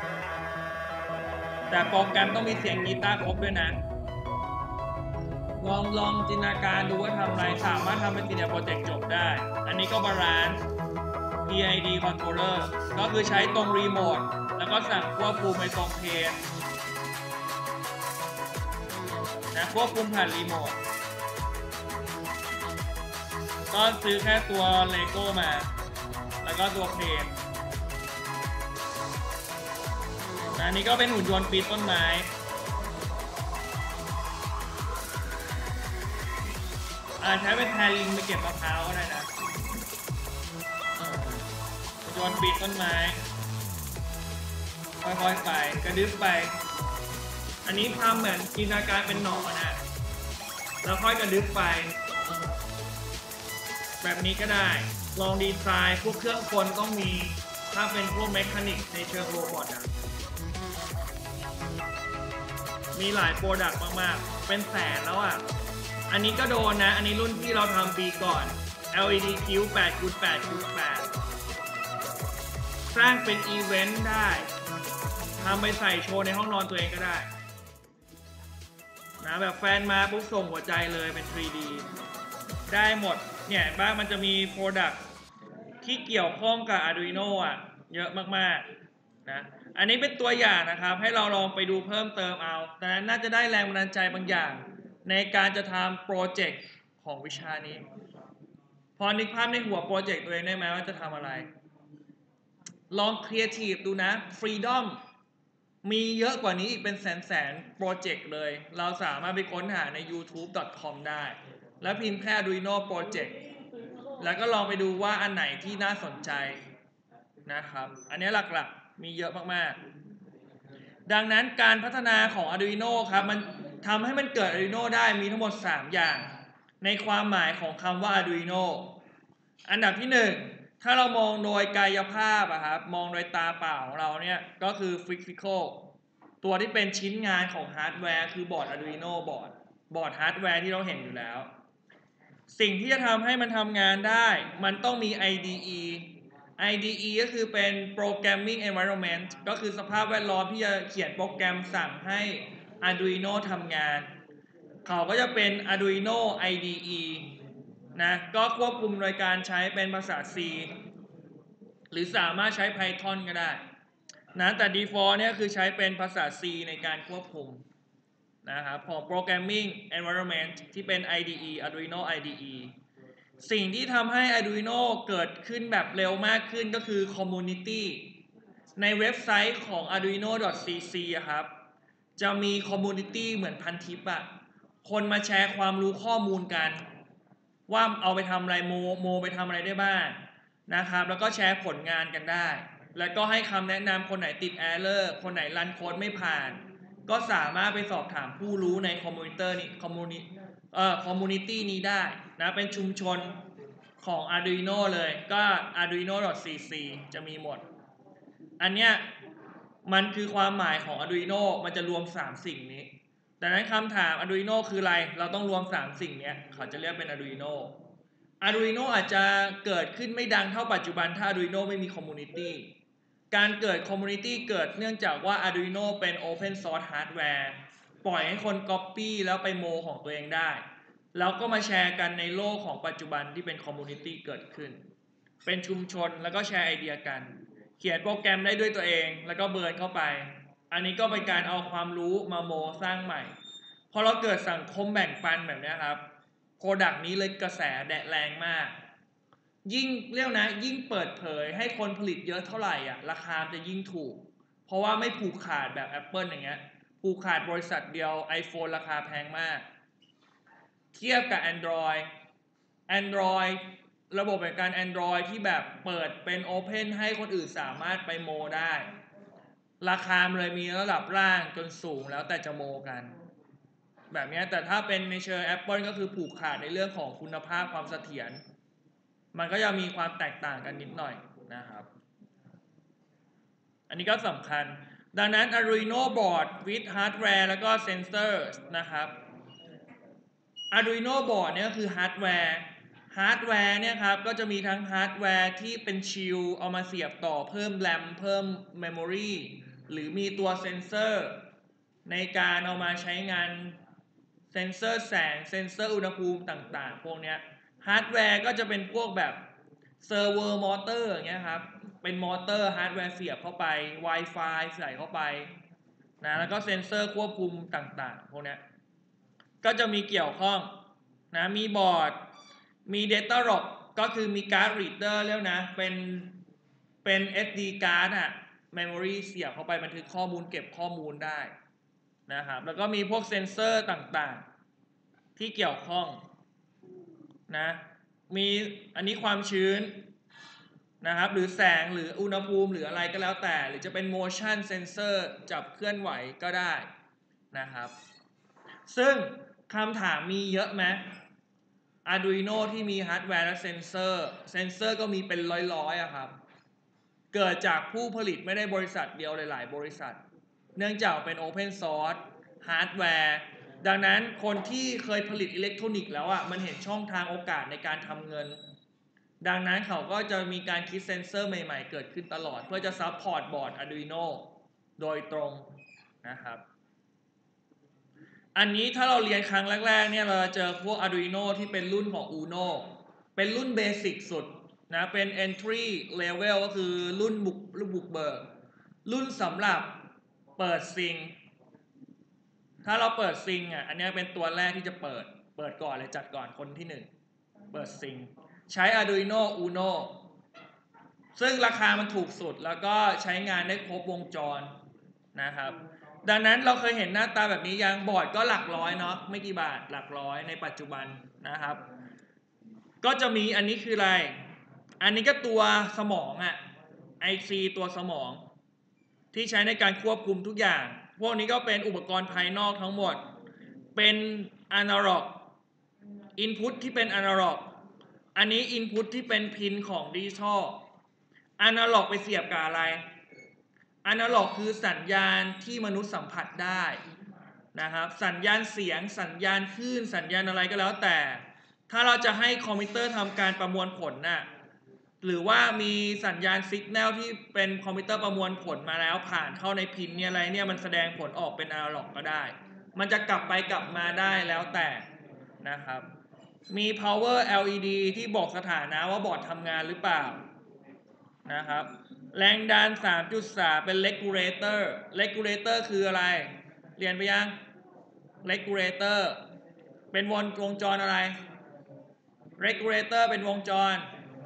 แต่โปรแกรมต้องมีเสียงกีตาร์ครบด้วยนะลองจินตนาการดูว่าทำอะไรสามารถทำเป็นซีเนียร์โปรเจกต์จบได้อันนี้ก็บาลานซ์ PID controller ก็คือใช้ตรงรีโมทแล้วก็สั่งควบคุมไปตรงเพนนะควบคุมผ่านรีโมทก็ซื้อแค่ตัวเลโก้มาแล้วก็ตัวเพนอันนี้ก็เป็นหุ่นยนต์ปีนต้นไม้ใช้เป็นแพลิงไปเก็บมะพร้าวก็ได้นะโยนปีนต้นไม้ค่อยๆไปกระดึ๊บไปอันนี้ทำเหมือนจินตนาการเป็นหนอนนะแล้วค่อยกระดึ๊บไปแบบนี้ก็ได้ลองดีไซน์พวกเครื่องกลต้องมีถ้าเป็นพวกเมคานิกในเชิงโรบอทนะมีหลายโปรดักต์มากๆเป็นแสนแล้วอ่ะอันนี้ก็โดนนะอันนี้รุ่นที่เราทำปีก่อน LED Cube 8x8x8 สร้างเป็นอีเวนต์ได้ทำไปใส่โชว์ในห้องนอนตัวเองก็ได้นะแบบแฟนมาปุ๊บส่งหัวใจเลยเป็น 3D ได้หมดเนี่ยบ้างมันจะมีโปรดักต์ที่เกี่ยวข้องกับ Arduino อ่ะเยอะมากๆนะอันนี้เป็นตัวอย่างนะครับให้เราลองไปดูเพิ่มเติมเอาแต่นั้นน่าจะได้แรงบันดาลใจบางอย่างในการจะทำโปรเจกต์ของวิชานี้พอนึกภาพในหัวโปรเจกต์ตัวเองได้ไหมว่าจะทำอะไรลองครีเอทีฟดูนะฟรีดอมมีเยอะกว่านี้อีกเป็นแสนโปรเจกต์เลยเราสามารถไปค้นหาใน youtube.com ได้แล้วพิมพ์แค่ Arduino Project แล้วก็ลองไปดูว่าอันไหนที่น่าสนใจนะครับอันนี้หลักๆมีเยอะมากๆดังนั้นการพัฒนาของ Arduino ครับมันทำให้มันเกิด Arduino ได้มีทั้งหมด3อย่างในความหมายของคำว่า Arduino อันดับที่1ถ้าเรามองโดยกายภาพครับมองโดยตาเปล่าของเราเนี่ยก็คือ Physical ตัวที่เป็นชิ้นงานของฮาร์ดแวร์คือบอร์ด Arduino บอร์ดฮาร์ดแวร์ที่เราเห็นอยู่แล้วสิ่งที่จะทำให้มันทำงานได้มันต้องมี IDE ก็คือเป็น Programming Environment ก็คือสภาพแวดล้อมที่จะเขียนโปรแกรมสั่งให้ Arduino ทำงานเขาก็จะเป็น Arduino IDE นะก็ควบคุมโดยการใช้เป็นภาษา C หรือสามารถใช้ Python ก็ได้นะแต่ default เนี่ยคือใช้เป็นภาษา C ในการควบคุมนะครับของ Programming Environment ที่เป็น IDE Arduino IDE สิ่งที่ทำให้ Arduino เกิดขึ้นแบบเร็วมากขึ้นก็คือ Community ในเว็บไซต์ของ arduino.cc ครับจะมี Community เหมือนพันทิปอะคนมาแชร์ความรู้ข้อมูลกันว่าเอาไปทำอะไรโมไปทำอะไรได้บ้างนะครับแล้วก็แชร์ผลงานกันได้แล้วก็ให้คำแนะนำคนไหนติด error คนไหนรันโค้ดไม่ผ่านก็สามารถไปสอบถามผู้รู้ในคอมมูนิตี้นี้ได้นะเป็นชุมชนของ Arduino เลยก็ arduino.cc จะมีหมดอันเนี้ยมันคือความหมายของ Arduino มันจะรวม3สิ่งนี้ดังนั้นคำถาม Arduino คืออะไรเราต้องรวม3สิ่งนี้เขาจะเรียกเป็น Arduinoอาจจะเกิดขึ้นไม่ดังเท่าปัจจุบันถ้า Arduino ไม่มีคอมมูนิตี้การเกิดคอมมูนิตี้เกิดเนื่องจากว่า Arduino เป็น Open Source Hardware ปล่อยให้คน Copy แล้วไปโมของตัวเองได้แล้วก็มาแชร์กันในโลกของปัจจุบันที่เป็นคอมมูนิตี้เกิดขึ้นเป็นชุมชนแล้วก็แชร์ไอเดียกันเขียนโปรแกรมได้ด้วยตัวเองแล้วก็เบิร์นเข้าไปอันนี้ก็เป็นการเอาความรู้มาโมสร้างใหม่พอเราเกิดสังคมแบ่งปันแบบนี้ครับโปรดักต์นี้เลยกระแสแรงมากยิ่งเรียกนะยิ่งเปิดเผยให้คนผลิตเยอะเท่าไหร่ราคาจะยิ่งถูกเพราะว่าไม่ผูกขาดแบบ Apple อย่างเงี้ยผูกขาดบริษัทเดียว iPhone ราคาแพงมากเทียบกับ Android ระบบแบบการ Android ที่แบบเปิดเป็น Open ให้คนอื่นสามารถไปโมได้ราคาเลยมีระดับล่างจนสูงแล้วแต่จะโมกันแบบนี้แต่ถ้าเป็นในเชิง Apple ก็คือผูกขาดในเรื่องของคุณภาพความเสถียรมันก็จะมีความแตกต่างกันนิดหน่อยนะครับอันนี้ก็สำคัญดังนั้น Arduino board with hardware แล้วก็ sensors นะครับ Arduino board เนี่ยก็คือฮาร์ดแวร์เนี่ยครับก็จะมีทั้งฮาร์ดแวร์ที่เป็นชิลเอามาเสียบต่อเพิ่มแรมเพิ่มเมมโมรีหรือมีตัวเซนเซอร์ในการเอามาใช้งานเซนเซอร์แสงเซนเซอร์อุณหภูมิต่างๆพวกเนี้ยฮาร์ดแวร์ก็จะเป็นพวกแบบเซิร์ฟเวอร์มอเตอร์อย่างเงี้ยครับเป็นมอเตอร์ฮาร์ดแวร์เสียบเข้าไป Wi-Fi ใส่เข้าไปนะแล้วก็เซนเซอร์ควบคุมต่างๆพวกเนี้ยก็จะมีเกี่ยวข้องนะมีบอร์ดมี Data Log ก็คือมีการ์ด Reader แล้วนะเป็น SD card Memory เสียบเข้าไปบันทึกข้อมูลเก็บข้อมูลได้นะครับแล้วก็มีพวกเซนเซอร์ต่างๆที่เกี่ยวข้องนะมีอันนี้ความชื้นนะครับหรือแสงหรืออุณหภูมิหรืออะไรก็แล้วแต่หรือจะเป็น motion sensor จับเคลื่อนไหวก็ได้นะครับซึ่งคำถามมีเยอะไหม Arduino ที่มีฮาร์ดแวร์และเซนเซอร์ก็มีเป็นร้อยๆครับเกิดจากผู้ผลิตไม่ได้บริษัทเดียวหลายๆบริษัทเนื่องจากเป็น Open Source ฮาร์ดแวร์ดังนั้นคนที่เคยผลิตอิเล็กทรอนิกส์แล้วมันเห็นช่องทางโอกาสในการทำเงินดังนั้นเขาก็จะมีการคิดเซนเซอร์ใหม่ๆเกิดขึ้นตลอดเพื่อจะซัพพอร์ตบอร์ด Arduino โดยตรงนะครับอันนี้ถ้าเราเรียนครั้งแรกๆเนี่ยเราจะเจอพวก Arduino ที่เป็นรุ่นของ Uno เป็นรุ่นเบสิกสุดนะเป็น entry level ก็คือรุ่นบุกเบิกรุ่นสำหรับเปิดซิงถ้าเราเปิดซิงอันนี้เป็นตัวแรกที่จะเปิดก่อนเลยจัดก่อนคนที่1เปิดซิงใช้ Arduino Uno ซึ่งราคามันถูกสุดแล้วก็ใช้งานได้ครบวงจรนะครับดังนั้นเราเคยเห็นหน้าตาแบบนี้ยังบอร์ดก็หลักร้อยเนาะไม่กี่บาทหลักร้อยในปัจจุบันนะครับก็จะมีอันนี้คืออะไรอันนี้ก็ตัวสมองIC ตัวสมองที่ใช้ในการควบคุมทุกอย่างพวกนี้ก็เป็นอุปกรณ์ภายนอกทั้งหมดเป็นอนาล็อกอินพุตที่เป็นอนาล็อกอันนี้อินพุตที่เป็นพินของดิจิทัลอนาล็อกไปเสียบกับอะไรอนาล็อกคือสัญญาณที่มนุษย์สัมผัสได้นะครับสัญญาณเสียงสัญญาณคลื่นสัญญาณอะไรก็แล้วแต่ถ้าเราจะให้คอมพิวเตอร์ทำการประมวลผลหรือว่ามีสัญญาณซิกแนลที่เป็นคอมพิวเตอร์ประมวลผลมาแล้วผ่านเข้าในพินอะไรเนี่ยมันแสดงผลออกเป็นอนาล็อกก็ได้มันจะกลับไปกลับมาได้แล้วแต่นะครับมี power LED ที่บอกสถานะว่าบอร์ดทำงานหรือเปล่านะครับแรงดัน 3.3 เป็น regulator คืออะไรเรียนไปยัง regulator เป็นวงจรอะไร regulator เป็นวงจร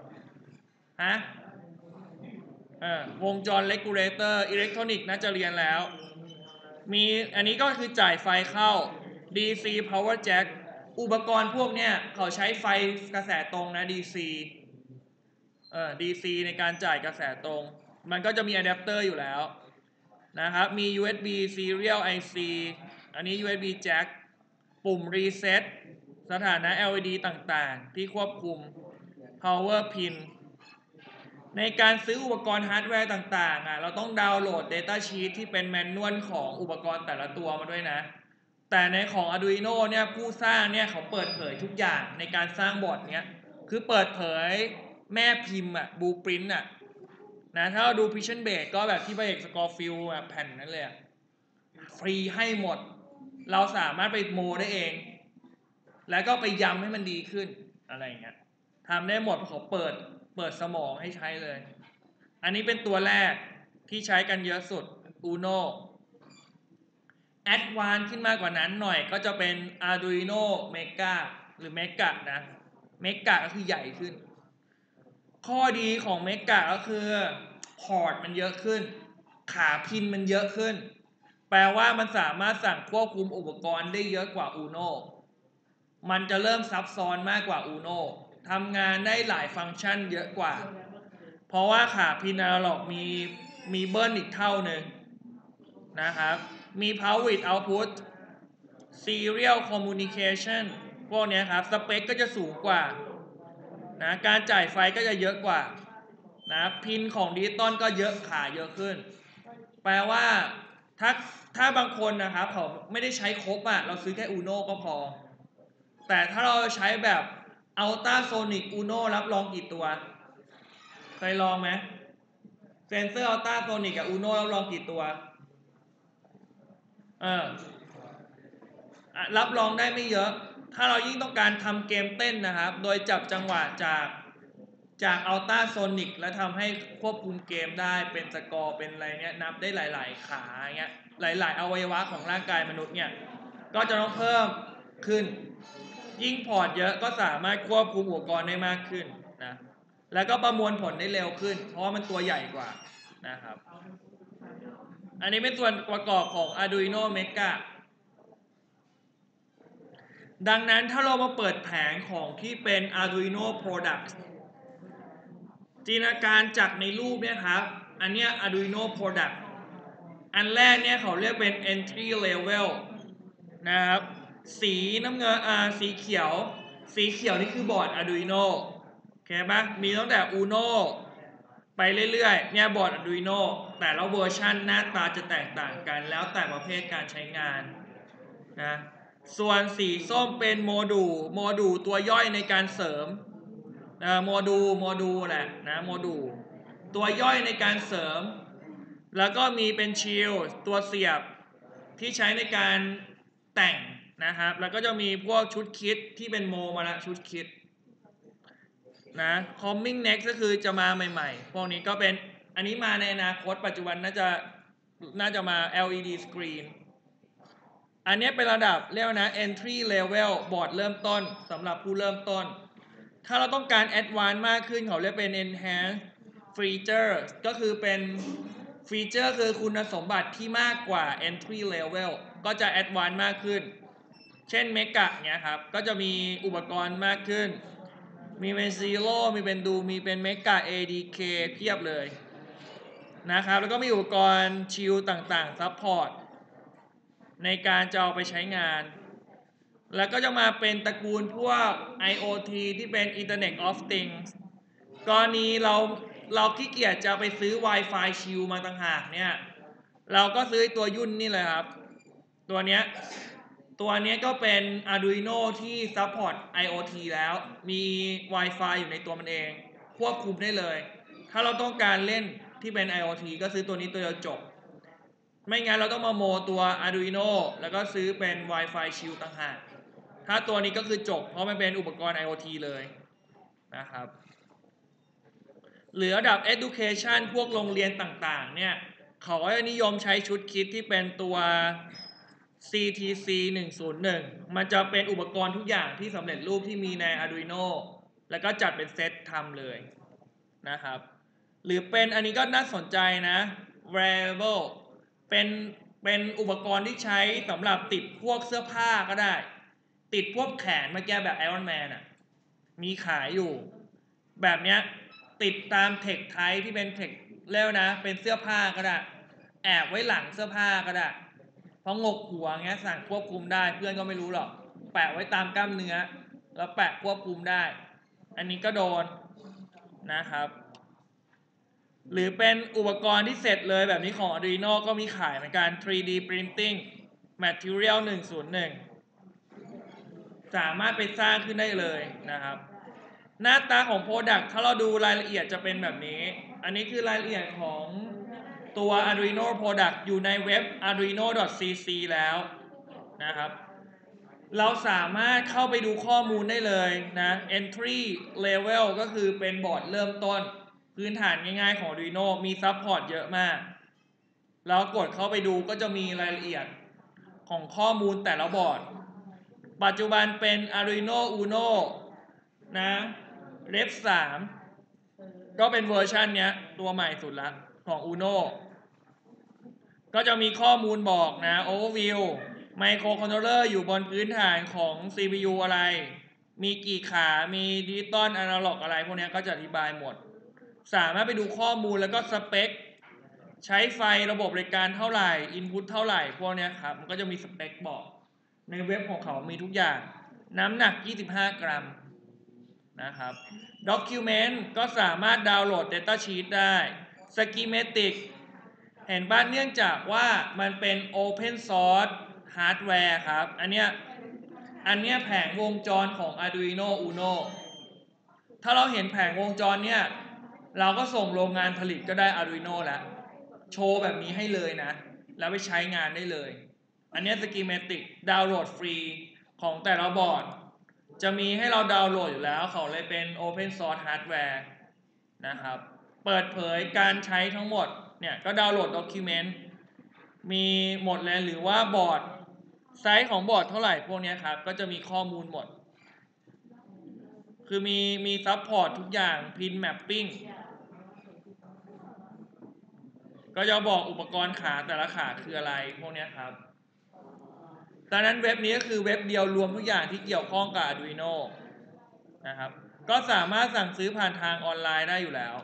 วงจร regulator อิเล็กทรอนิกส์น่าจะเรียนแล้วมีอันนี้ก็คือจ่ายไฟเข้า DC power jack อุปกรณ์พวกเนี้ยเขาใช้ไฟกระแสตรงนะ DC DC ในการจ่ายกระแสตรงมันก็จะมีอะแดปเตอร์อยู่แล้วนะครับมี USB Serial IC อันนี้ USB Jack ปุ่ม Reset สถานะ LED ต่างๆที่ควบคุม Power Pin ในการซื้ออุปกรณ์ฮาร์ดแวร์ต่างๆเราต้องดาวน์โหลด Data Sheet ที่เป็นแมนนวลของอุปกรณ์แต่ละตัวมาด้วยนะแต่ในของ Arduino เนี่ยผู้สร้างเนี่ยเขาเปิดเผยทุกอย่างในการสร้างบอร์ดเนี้ยคือเปิดเผยแม่พิมพ์blueprint นะถ้าเราดู Precision Base ก็แบบที่พระเอกสกอร์ฟิลด์แผ่นนั้นเลยฟรีให้หมดเราสามารถไปโมได้เองแล้วก็ไปย้ำให้มันดีขึ้นอะไรอย่างเงี้ยทำได้หมดเขาเปิดสมองให้ใช้เลยอันนี้เป็นตัวแรกที่ใช้กันเยอะสุด Uno Advanced ขึ้นมากกว่านั้นหน่อยก็จะเป็น Arduino Mega หรือ Mega นะ Mega ก็คือใหญ่ขึ้นข้อดีของ Mega ก็คือพอร์ตมันเยอะขึ้นขาพินมันเยอะขึ้นแปลว่ามันสามารถสั่งควบคุมอุปกรณ์ได้เยอะกว่า Uno มันจะเริ่มซับซ้อนมากกว่า Uno ทำงานได้หลายฟังก์ชันเยอะกว่าเพราะว่าขาพินอนาล็อกมีเบิ้ลอีกเท่านึงนะครับมี Power with Output Serial Communication พวกนี้ครับสเปคก็จะสูงกว่านะการจ่ายไฟก็จะเยอะกว่านะพินของดิจิตอลก็เยอะขาเยอะขึ้นแปลว่าถ้าบางคนนะครับเขาไม่ได้ใช้ครบเราซื้อแค่ Uno ก็พอแต่ถ้าเราใช้แบบ Ultrasonic Uno รับรองกี่ตัวเคยลองไหมเซนเซอร์ Ultrasonic กับ Uno รับรองกี่ตัวรับรองได้ไม่เยอะถ้าเรายิ่งต้องการทำเกมเต้นนะครับโดยจับจังหวะจากอัลต้าโซนิกแล้วทำให้ควบคุมเกมได้เป็นสกอร์เป็นอะไรเงี้ยนับได้หลายๆขาเงี้ยหลายๆอวัยวะของร่างกายมนุษย์เนี่ยก็จะต้องเพิ่มขึ้นยิ่งพอร์ตเยอะก็สามารถควบคุมอุปกรณ์ได้มากขึ้นนะแล้วก็ประมวลผลได้เร็วขึ้นเพราะว่ามันตัวใหญ่กว่านะครับอันนี้เป็นส่วนประกอบของ Arduino Mega ดังนั้นถ้าเรามาเปิดแผงของที่เป็น Arduino Product จินตนาการจากในรูปเนี่ยครับอันเนี้ย Arduino Product อันแรกเนี่ยเขาเรียกเป็น Entry Level นะครับสีน้ำเงินสีเขียวนี่คือบอร์ด Arduino โอเคปะมีตั้งแต่ Uno ไปเรื่อยๆเนี่ยบอร์ด Arduino แต่ละเวอร์ชันหน้าตาจะแตกต่างกันแล้วแต่ประเภทการใช้งานนะส่วนสีส้มเป็นโมดูลตัวย่อยในการเสริมโมดูลแหละนะโมดูลตัวย่อยในการเสริมแล้วก็มีเป็นชิลตัวเสียบที่ใช้ในการแต่งนะครับแล้วก็จะมีพวกชุดคิดที่เป็นโมมาละชุดคิดนะ coming next ก็คือจะมาใหม่ๆพวกนี้ก็เป็นอันนี้มาในอนาคตปัจจุบันน่าจะมา LED screen อันนี้เป็นระดับเรียกว่านะ entry level บอร์ดเริ่มต้นสำหรับผู้เริ่มต้นถ้าเราต้องการ advance มากขึ้นเขาเรียกเป็น enhanced feature ก็คือเป็นฟีเจอร์คือคุณสมบัติที่มากกว่า entry level ก็จะ advance มากขึ้นเช่น Mega เนี่ยครับก็จะมีอุปกรณ์มากขึ้นมีเป็น Zero มีเป็นดูมีเป็น Mega ADK เพียบเลยนะครับแล้วก็มีอุปกรณ์ชิลต่างๆ support ในการจะเอาไปใช้งานแล้วก็จะมาเป็นตระกูลพวก IoT ที่เป็น Internet of Things กรณีเราขี้เกียจจะไปซื้อ Wi-Fi ชิลมาต่างหากเนี่ยเราก็ซื้อตัวยุ่นนี่เลยครับตัวเนี้ยก็เป็น Arduino ที่ support IoT แล้วมี Wi-Fi อยู่ในตัวมันเองควบคุมได้เลยถ้าเราต้องการเล่นที่เป็น IoT ก็ซื้อตัวนี้ตัวเดียวจบไม่งั้นเราต้องมาโมตัว Arduino แล้วก็ซื้อเป็น Wi-Fi ชิลต่างหากถ้าตัวนี้ก็คือจบเพราะมันเป็นอุปกรณ์ IoT เลยนะครับหรือระดับ education พวกโรงเรียนต่างๆเนี่ยเขาก็นิยมใช้ชุดคิดที่เป็นตัว CTC 101มันจะเป็นอุปกรณ์ทุกอย่างที่สำเร็จรูปที่มีใน Arduino แล้วก็จัดเป็นเซตทำเลยนะครับหรือเป็นอันนี้ก็น่าสนใจนะ wearable เป็นอุปกรณ์ที่ใช้สำหรับติดพวกเสื้อผ้าก็ได้ติดพวกแขนเมื่อกี้แบบ Iron Man มีขายอยู่แบบเนี้ยติดตามเทคไทป์ที่เป็นเทคเรียกนะเป็นเสื้อผ้าก็ได้แอบไว้หลังเสื้อผ้าก็ได้เพราะงกหัวเงี้ยสั่งควบคุมได้เพื่อนก็ไม่รู้หรอกแปะไว้ตามกล้ามเนื้อแล้วแปะควบคุมได้อันนี้ก็โดนนะครับหรือเป็นอุปกรณ์ที่เสร็จเลยแบบนี้ของ Arduino ก็มีขายเหมือนกัน 3D Printing Material 101 สามารถไปสร้างขึ้นได้เลยนะครับหน้าตาของ Product ถ้าเราดูรายละเอียดจะเป็นแบบนี้อันนี้คือรายละเอียดของตัว Arduino Product อยู่ในเว็บ arduino.cc แล้วนะครับเราสามารถเข้าไปดูข้อมูลได้เลยนะ entry level ก็คือเป็นบอร์ดเริ่มต้นพื้นฐานง่ายๆของ Arduino มีซัพพอร์ตเยอะมากแล้วกดเข้าไปดูก็จะมีรายละเอียดของข้อมูลแต่ละบอร์ดปัจจุบันเป็น Arduino Uno นะ Rev 3ก็เป็นเวอร์ชันเนี้ยตัวใหม่สุดละของ Uno ก็จะมีข้อมูลบอกนะ Overview ไมโครคอนโทรลเลอร์อยู่บนพื้นฐานของ CPU อะไรมีกี่ขามีดิจิตอลอนาล็อกอะไรพวกนี้ก็จะอธิบายหมดสามารถไปดูข้อมูลแล้วก็สเปคใช้ไฟระบบบริการเท่าไหร่อินพุตเท่าไหร่พวกนี้ครับมันก็จะมีสเปคบอกในเว็บของเขามีทุกอย่างน้ำหนัก25 กรัมนะครับ Document ก็สามารถดาวน์โหลด Data Sheet ได้ Schematic เห็นบ้านเนื่องจากว่ามันเป็น Open Source Hardware ครับอันเนี้ยแผงวงจรของ Arduino Uno ถ้าเราเห็นแผงวงจรเนี่ยเราก็ส่งโรงงานผลิตก็ได้ Arduino แล้วโชว์แบบนี้ให้เลยนะแล้วไปใช้งานได้เลยอันนี้ Schematic ดาวน์โหลดฟรีของแต่ละบอร์ดจะมีให้เราดาวน์โหลดอยู่แล้วเขาเลยเป็น Open Source Hardware นะครับเปิดเผยการใช้ทั้งหมดเนี่ยก็ดาวน์โหลด Document มีหมดเลยหรือว่าบอร์ดไซส์ของบอร์ดเท่าไหร่พวกนี้ครับก็จะมีข้อมูลหมดคือมีซัพพอร์ตทุกอย่าง Pin Mapping ก็จะบอกอุปกรณ์ขาแต่ละขาคืออะไรพวกนี้ครับดังนั้นเว็บนี้ก็คือเว็บเดียวรวมทุกอย่างที่เกี่ยวข้องกับ Arduino นะครับก็สามารถสั่งซื้อผ่านทางออนไลน์ได้อยู่แล้ว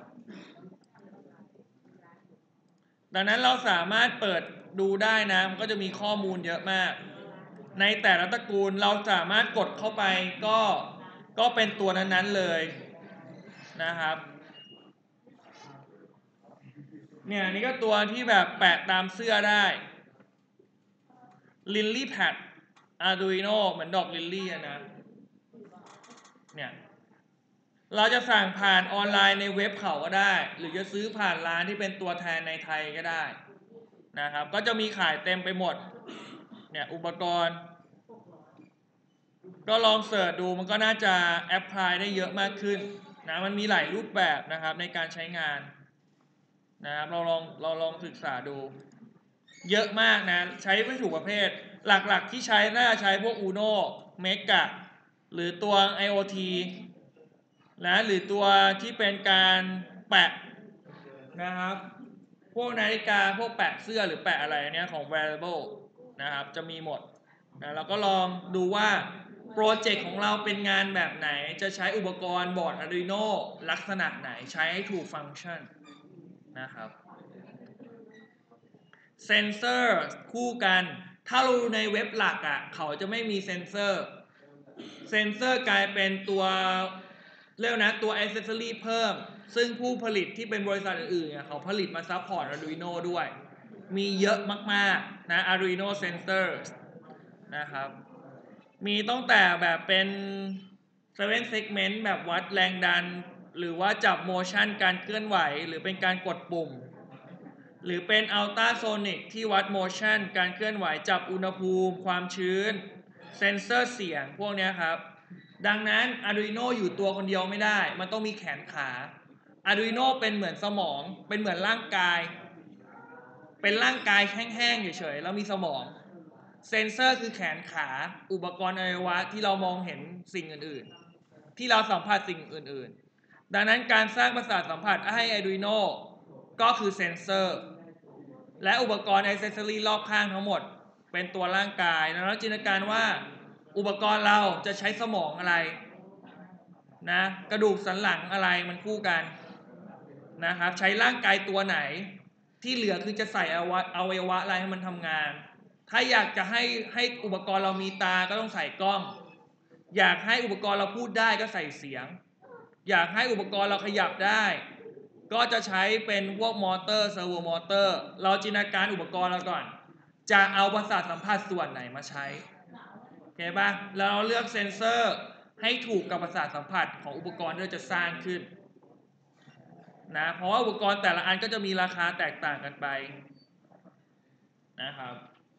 ดังนั้นเราสามารถเปิดดูได้นะมันก็จะมีข้อมูลเยอะมากในแต่ละตระกูลเราสามารถกดเข้าไปก็เป็นตัวนั้นๆเลยนะครับเนี่ยนี่ก็ตัวที่แบบแปะตามเสื้อได้ Lily Pad Arduino เหมือนดอกลิลลี่นะเนี่ยเราจะสั่งผ่านออนไลน์ในเว็บเขาก็ได้หรือจะซื้อผ่านร้านที่เป็นตัวแทนในไทยก็ได้นะครับก็จะมีขายเต็มไปหมดเนี่ยอุปกรณ์ก็ลองเสิร์ชดูมันก็น่าจะแอพพลายได้เยอะมากขึ้นนะมันมีหลายรูปแบบนะครับในการใช้งานนะครับเราลองศึกษาดูเยอะมากนะใช้ไม่ถูกประเภทหลักๆที่ใช้น่าจะใช้พวก Uno Mega หรือตัว IoT นะหรือตัวที่เป็นการแปะนะครับพวกนาฬิกาพวกแปะเสื้อหรือแปะอะไรเนี่ยของ wearable นะครับจะมีหมดนะเราก็ลองดูว่าโปรเจกต์ของเราเป็นงานแบบไหนจะใช้อุปกรณ์บอร์ด Arduino ลักษณะไหนใช้ให้ถูกฟังก์ชันนะครับเซนเซอร์คู่กันถ้าเราในเว็บหลักเขาจะไม่มีเซนเซอร์กลายเป็นตัวเรียกนะตัว accessory เพิ่มซึ่งผู้ผลิตที่เป็นบริษัทอื่นๆเขาผลิตมาซัพพอร์ต Arduino ด้วยมีเยอะมากๆนะ Arduino Sensors นะครับมีตั้งแต่แบบเป็น7 segment แบบวัดแรงดันหรือว่าจับ motion การเคลื่อนไหวหรือเป็นการกดปุ่มหรือเป็น ultrasonic ที่วัด motion การเคลื่อนไหวจับอุณหภูมิความชื้นเซนเซอร์เสียงพวกนี้ครับดังนั้น Arduino อยู่ตัวคนเดียวไม่ได้มันต้องมีแขนขา Arduino เป็นเหมือนสมองเป็นเหมือนร่างกายเป็นร่างกายแห้งๆเฉยๆแล้วมีสมองเซนเซอร์คือแขนขาอุปกรณ์อวัยวะที่เรามองเห็นสิ่งอื่นๆที่เราสัมผัสสิ่งอื่นๆดังนั้นการสร้างประสาทสัมผัสให้ Arduino ก็คือเซนเซอร์และอุปกรณ์ accessory รอบข้างทั้งหมดเป็นตัวร่างกายแล้วจินตนาการว่าอุปกรณ์เราจะใช้สมองอะไรนะกระดูกสันหลังอะไรมันคู่กันนะครับใช้ร่างกายตัวไหนที่เหลือคือจะใส่อวัยวะอะไรให้มันทำงานถ้าอยากจะให้อุปกรณ์เรามีตาก็ต้องใส่กล้องอยากให้อุปกรณ์เราพูดได้ก็ใส่เสียงอยากให้อุปกรณ์เราขยับได้ก็จะใช้เป็นพวกมอเตอร์เซอร์โวมอเตอร์เราจินตนาการอุปกรณ์เราก่อนจะเอาประสาทสัมผัสส่วนไหนมาใช้โอเคป่ะเราเลือกเซ็นเซอร์ให้ถูกกับประสาทสัมผัสของอุปกรณ์ที่เราจะสร้างขึ้นนะเพราะว่าอุปกรณ์แต่ละอันก็จะมีราคาแตกต่างกันไปนะครับ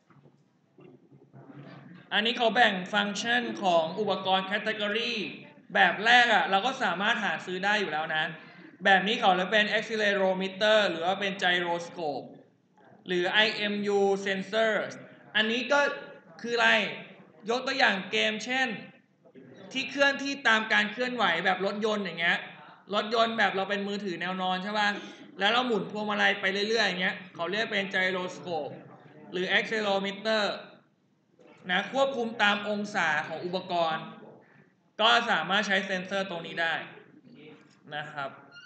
อันนี้เขาแบ่งฟังก์ชันของอุปกรณ์แคตตากรีแบบแรกเราก็สามารถหาซื้อได้อยู่แล้วนะแบบนี้เขาเลยเป็น accelerometer หรือว่าเป็น gyroscope หรือ IMU sensors อันนี้ก็คืออะไรยกตัวอย่างเกมเช่นที่เคลื่อนที่ตามการเคลื่อนไหวแบบรถยนต์อย่างเงี้ยรถยนต์แบบเราเป็นมือถือแนวนอนใช่ป่ะแล้วเราหมุนพวงมาลัยไปเรื่อยๆอย่างเงี้ยเขาเรียกเป็น gyroscope หรือ accelerometer นะควบคุมตามองศาของอุปกรณ์ก็สามารถใช้เซ็นเซอร์ตรงนี้ได้นะครับ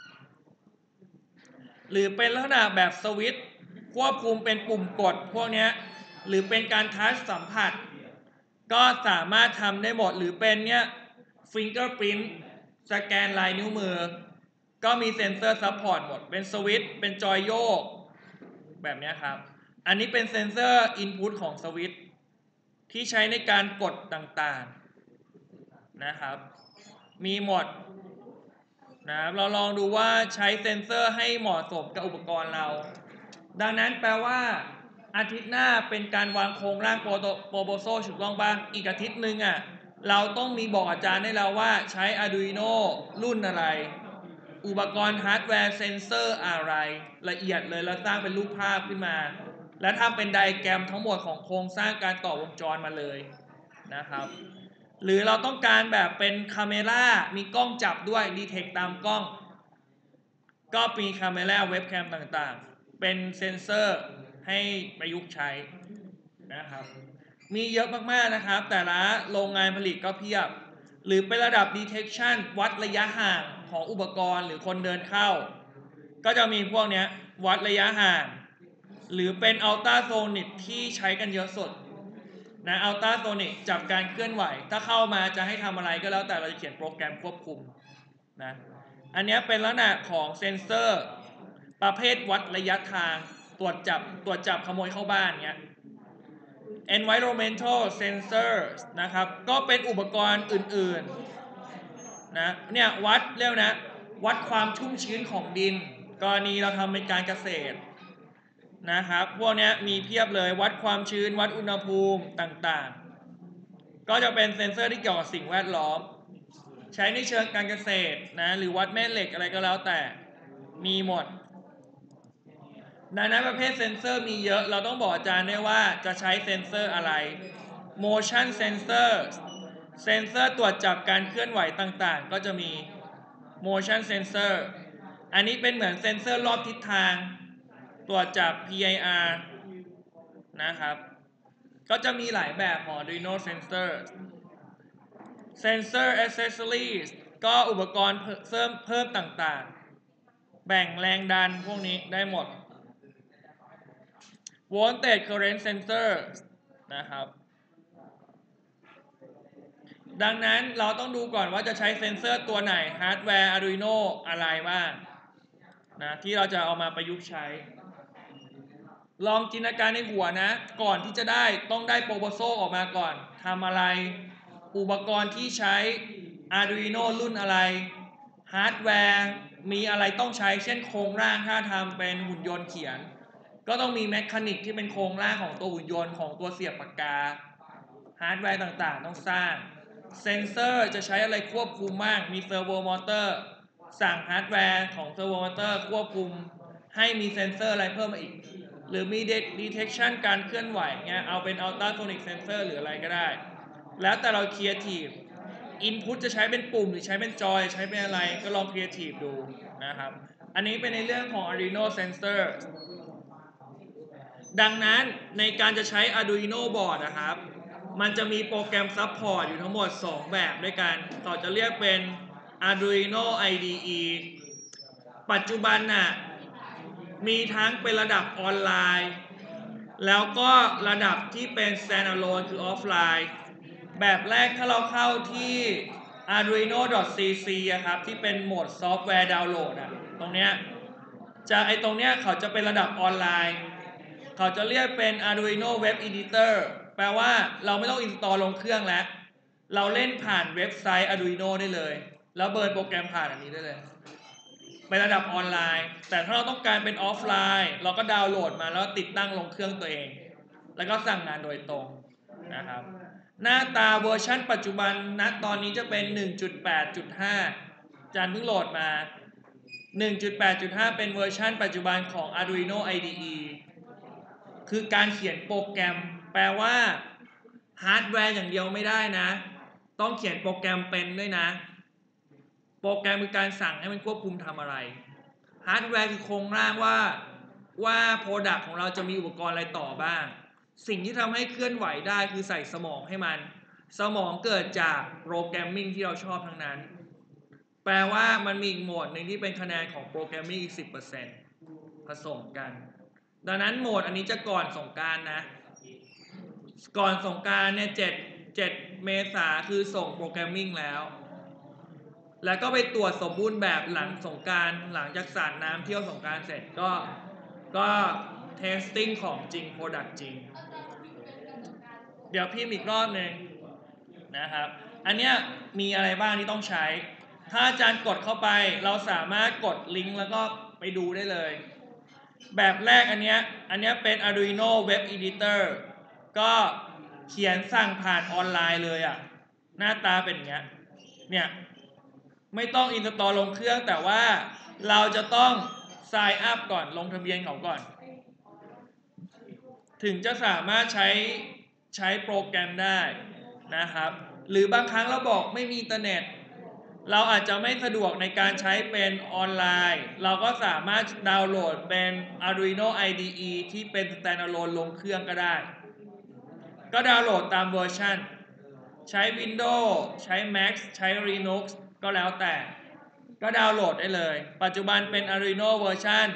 หรือเป็นลักษณะแบบสวิตช์ควบคุมเป็นปุ่มกดพวกนี้หรือเป็นการทัชสัมผัสก็สามารถทำได้หมดหรือเป็นเนี้ยฟิงเกอร์พรินท์สแกนลายนิ้วมือก็มีเซ็นเซอร์ซัพพอร์ตหมดเป็นสวิตช์เป็นจอยโยกแบบนี้ครับอันนี้เป็นเซ็นเซอร์อินพุตของสวิตช์ที่ใช้ในการกดต่างๆนะครับมีหมดนะเราลองดูว่าใช้เซ็นเซอร์ให้เหมาะสมกับอุปกรณ์เราดังนั้นแปลว่าอาทิตย์หน้าเป็นการวางโครงร่างโปรโปโซถูกต้องป่ะอีกอาทิตย์นึงเราต้องมีบอกอาจารย์ได้แล้วว่าใช้ Arduino รุ่นอะไรอุปกรณ์ฮาร์ดแวร์เซนเซอร์อะไรละเอียดเลยแล้วสร้างเป็นรูปภาพขึ้นมาและทำเป็นไดอะแกรมทั้งหมดของโครงสร้างการต่อวงจรมาเลยนะครับหรือเราต้องการแบบเป็นคาเมล่ามีกล้องจับด้วยดีเทคตามกล้องก็มีคาเมล่าเว็บแคมต่างๆเป็นเซ็นเซอร์ให้ประยุกต์ใช้นะครับมีเยอะมากๆนะครับแต่ละโรงงานผลิตก็เพียบหรือเป็นระดับ detection วัดระยะห่างของอุปกรณ์หรือคนเดินเข้าก็จะมีพวกนี้วัดระยะห่างหรือเป็นอัลตราโซนิกที่ใช้กันเยอะสุดนะอัลตราโซนิกจับการเคลื่อนไหวถ้าเข้ามาจะให้ทำอะไรก็แล้วแต่เราจะเขียนโปรแกรมควบคุมนะอันนี้เป็นลักษณะของเซ็นเซอร์ประเภทวัดระยะทางตรวจจับขโมยเข้าบ้านเงี้ย environmental sensors นะครับก็เป็นอุปกรณ์อื่นๆนะเนี่ยวัดเรียกนะวัดความชุ่มชื้นของดินกรณีเราทำเป็นการเกษตรนะครับพวกนี้มีเพียบเลยวัดความชื้นวัดอุณหภูมิต่างๆก็จะเป็นเซ็นเซอร์ที่เกี่ยวกับสิ่งแวดล้อมใช้ในเชิงการเกษตรนะหรือวัดแม่เหล็กอะไรก็แล้วแต่มีหมดดังนั้นประเภทเซ็นเซอร์มีเยอะเราต้องบอกอาจารย์ได้ว่าจะใช้เซ็นเซอร์อะไร motion sensor เซ็นเซอร์ตรวจจับการเคลื่อนไหวต่างๆก็จะมี motion sensor อันนี้เป็นเหมือนเซ็นเซอร์รอบทิศทางตรวจจับ PIR นะครับก็จะมีหลายแบบของ Arduino sensor sensor accessories ก็อุปกรณ์เพิ่มต่างๆแบ่งแรงดันพวกนี้ได้หมด voltage current sensor นะครับดังนั้นเราต้องดูก่อนว่าจะใช้เซ็นเซอร์ตัวไหนฮาร์ดแวร์ Arduino อะไรบ้างนะที่เราจะเอามาประยุกต์ใช้ลองจินตนาการในหัวนะก่อนที่จะได้ต้องได้โปรโพโซลออกมาก่อนทำอะไรอุปกรณ์ที่ใช้ Arduino รุ่นอะไรฮาร์ดแวร์มีอะไรต้องใช้เช่นโครงร่างถ้าทำเป็นหุ่นยนต์เขียนก็ต้องมีแมคานิกที่เป็นโครงร่างของตัวหุ่นยนต์ของตัวเสียบปากกาฮาร์ดแวร์ต่างๆต้องสร้างเซนเซอร์จะใช้อะไรควบคุมบ้างมีเซอร์โวมอเตอร์สั่งฮาร์ดแวร์ของเซอร์โวมอเตอร์ควบคุมให้มีเซนเซอร์อะไรเพิ่มมาอีกหรือมี detection การเคลื่อนไหวเงี้ยเอาเป็น ultrasonic sensor หรืออะไรก็ได้แล้วแต่เรา creative input จะใช้เป็นปุ่มหรือใช้เป็นจอยใช้เป็นอะไรก็ลอง creative ดูนะครับอันนี้เป็นในเรื่องของ Arduino sensor ดังนั้นในการจะใช้ Arduino board นะครับมันจะมีโปรแกรม support อยู่ทั้งหมด2แบบด้วยกันเราจะเรียกเป็น Arduino IDE ปัจจุบันน่ะมีทั้งเป็นระดับออนไลน์แล้วก็ระดับที่เป็น standalone คือออฟไลน์แบบแรกถ้าเราเข้าที่ arduino.cc ครับที่เป็นโหมดซอฟต์แวร์ดาวน์โหลดตรงเนี้ยตรงเนี้ยเขาจะเป็นระดับออนไลน์เขาจะเรียกเป็น Arduino Web Editor แปลว่าเราไม่ต้องอินสตอลลงเครื่องแล้วเราเล่นผ่านเว็บไซต์ Arduino ได้เลยแล้วเบิร์นโปรแกรมผ่านอันนี้ได้เลยเป็นระดับออนไลน์แต่ถ้าเราต้องการเป็นออฟไลน์เราก็ดาวน์โหลดมาแล้วติดตั้งลงเครื่องตัวเองแล้วก็สั่งงานโดยตรงนะครับหน้าตาเวอร์ชันปัจจุบันณตอนนี้จะเป็น 1.8.5 จานเพิ่งโหลดมา 1.8.5 เป็นเวอร์ชันปัจจุบันของ Arduino IDE คือการเขียนโปรแกรมแปลว่าฮาร์ดแวร์อย่างเดียวไม่ได้นะต้องเขียนโปรแกรมเป็นด้วยนะโปรแกรมคือการสั่งให้มันควบคุมทำอะไรฮาร์ดแวร์คือโครงร่างว่าโปรดักต์ของเราจะมีอุปกรณ์อะไรต่อบ้างสิ่งที่ทำให้เคลื่อนไหวได้คือใส่สมองให้มันสมองเกิดจากโปรแกรมมิ่งที่เราชอบทั้งนั้นแปลว่ามันมีอีกโหมดหนึ่งที่เป็นคะแนนของโปรแกรมมิ่งอีก 10% ผสมกันดังนั้นโหมดอันนี้จะก่อนสงกรานต์นะก่อนสงกรานต์เนี่ย7เมษายนคือส่งโปรแกรมมิ่งแล้วก็ไปตรวจสมบูรณ์แบบหลังสงกรานต์หลังจากสาดน้ำเที่ยวสงกรานต์เสร็จก็เทสติ้งของจริงโปรดักต์จริงเดี๋ยวพิมพ์อีกรอบนึงนะครับอันเนี้ยมีอะไรบ้างที่ต้องใช้ถ้าอาจารย์กดเข้าไปเราสามารถกดลิงก์แล้วก็ไปดูได้เลยแบบแรกอันเนี้ยเป็น Arduino Web Editor ก็เขียนสั่งผ่านออนไลน์เลยหน้าตาเป็นอย่างเงี้ยเนี่ยไม่ต้องอินสตอลลงเครื่องแต่ว่าเราจะต้อง sign up ก่อนลงทะเบียนเขาก่อนถึงจะสามารถใช้โปรแกรมได้นะครับหรือบางครั้งเราบอกไม่มีอินเทอร์เน็ตเราอาจจะไม่สะดวกในการใช้เป็นออนไลน์เราก็สามารถดาวน์โหลดเป็น Arduino IDE ที่เป็น standalone ลงเครื่องก็ได้ก็ดาวน์โหลดตามเวอร์ชันใช้ Windows ใช้ Mac ใช้ Linux ก็แล้วแต่ก็ดาวน์โหลดได้เลยปัจจุบันเป็น Arduino เวอร์ชัน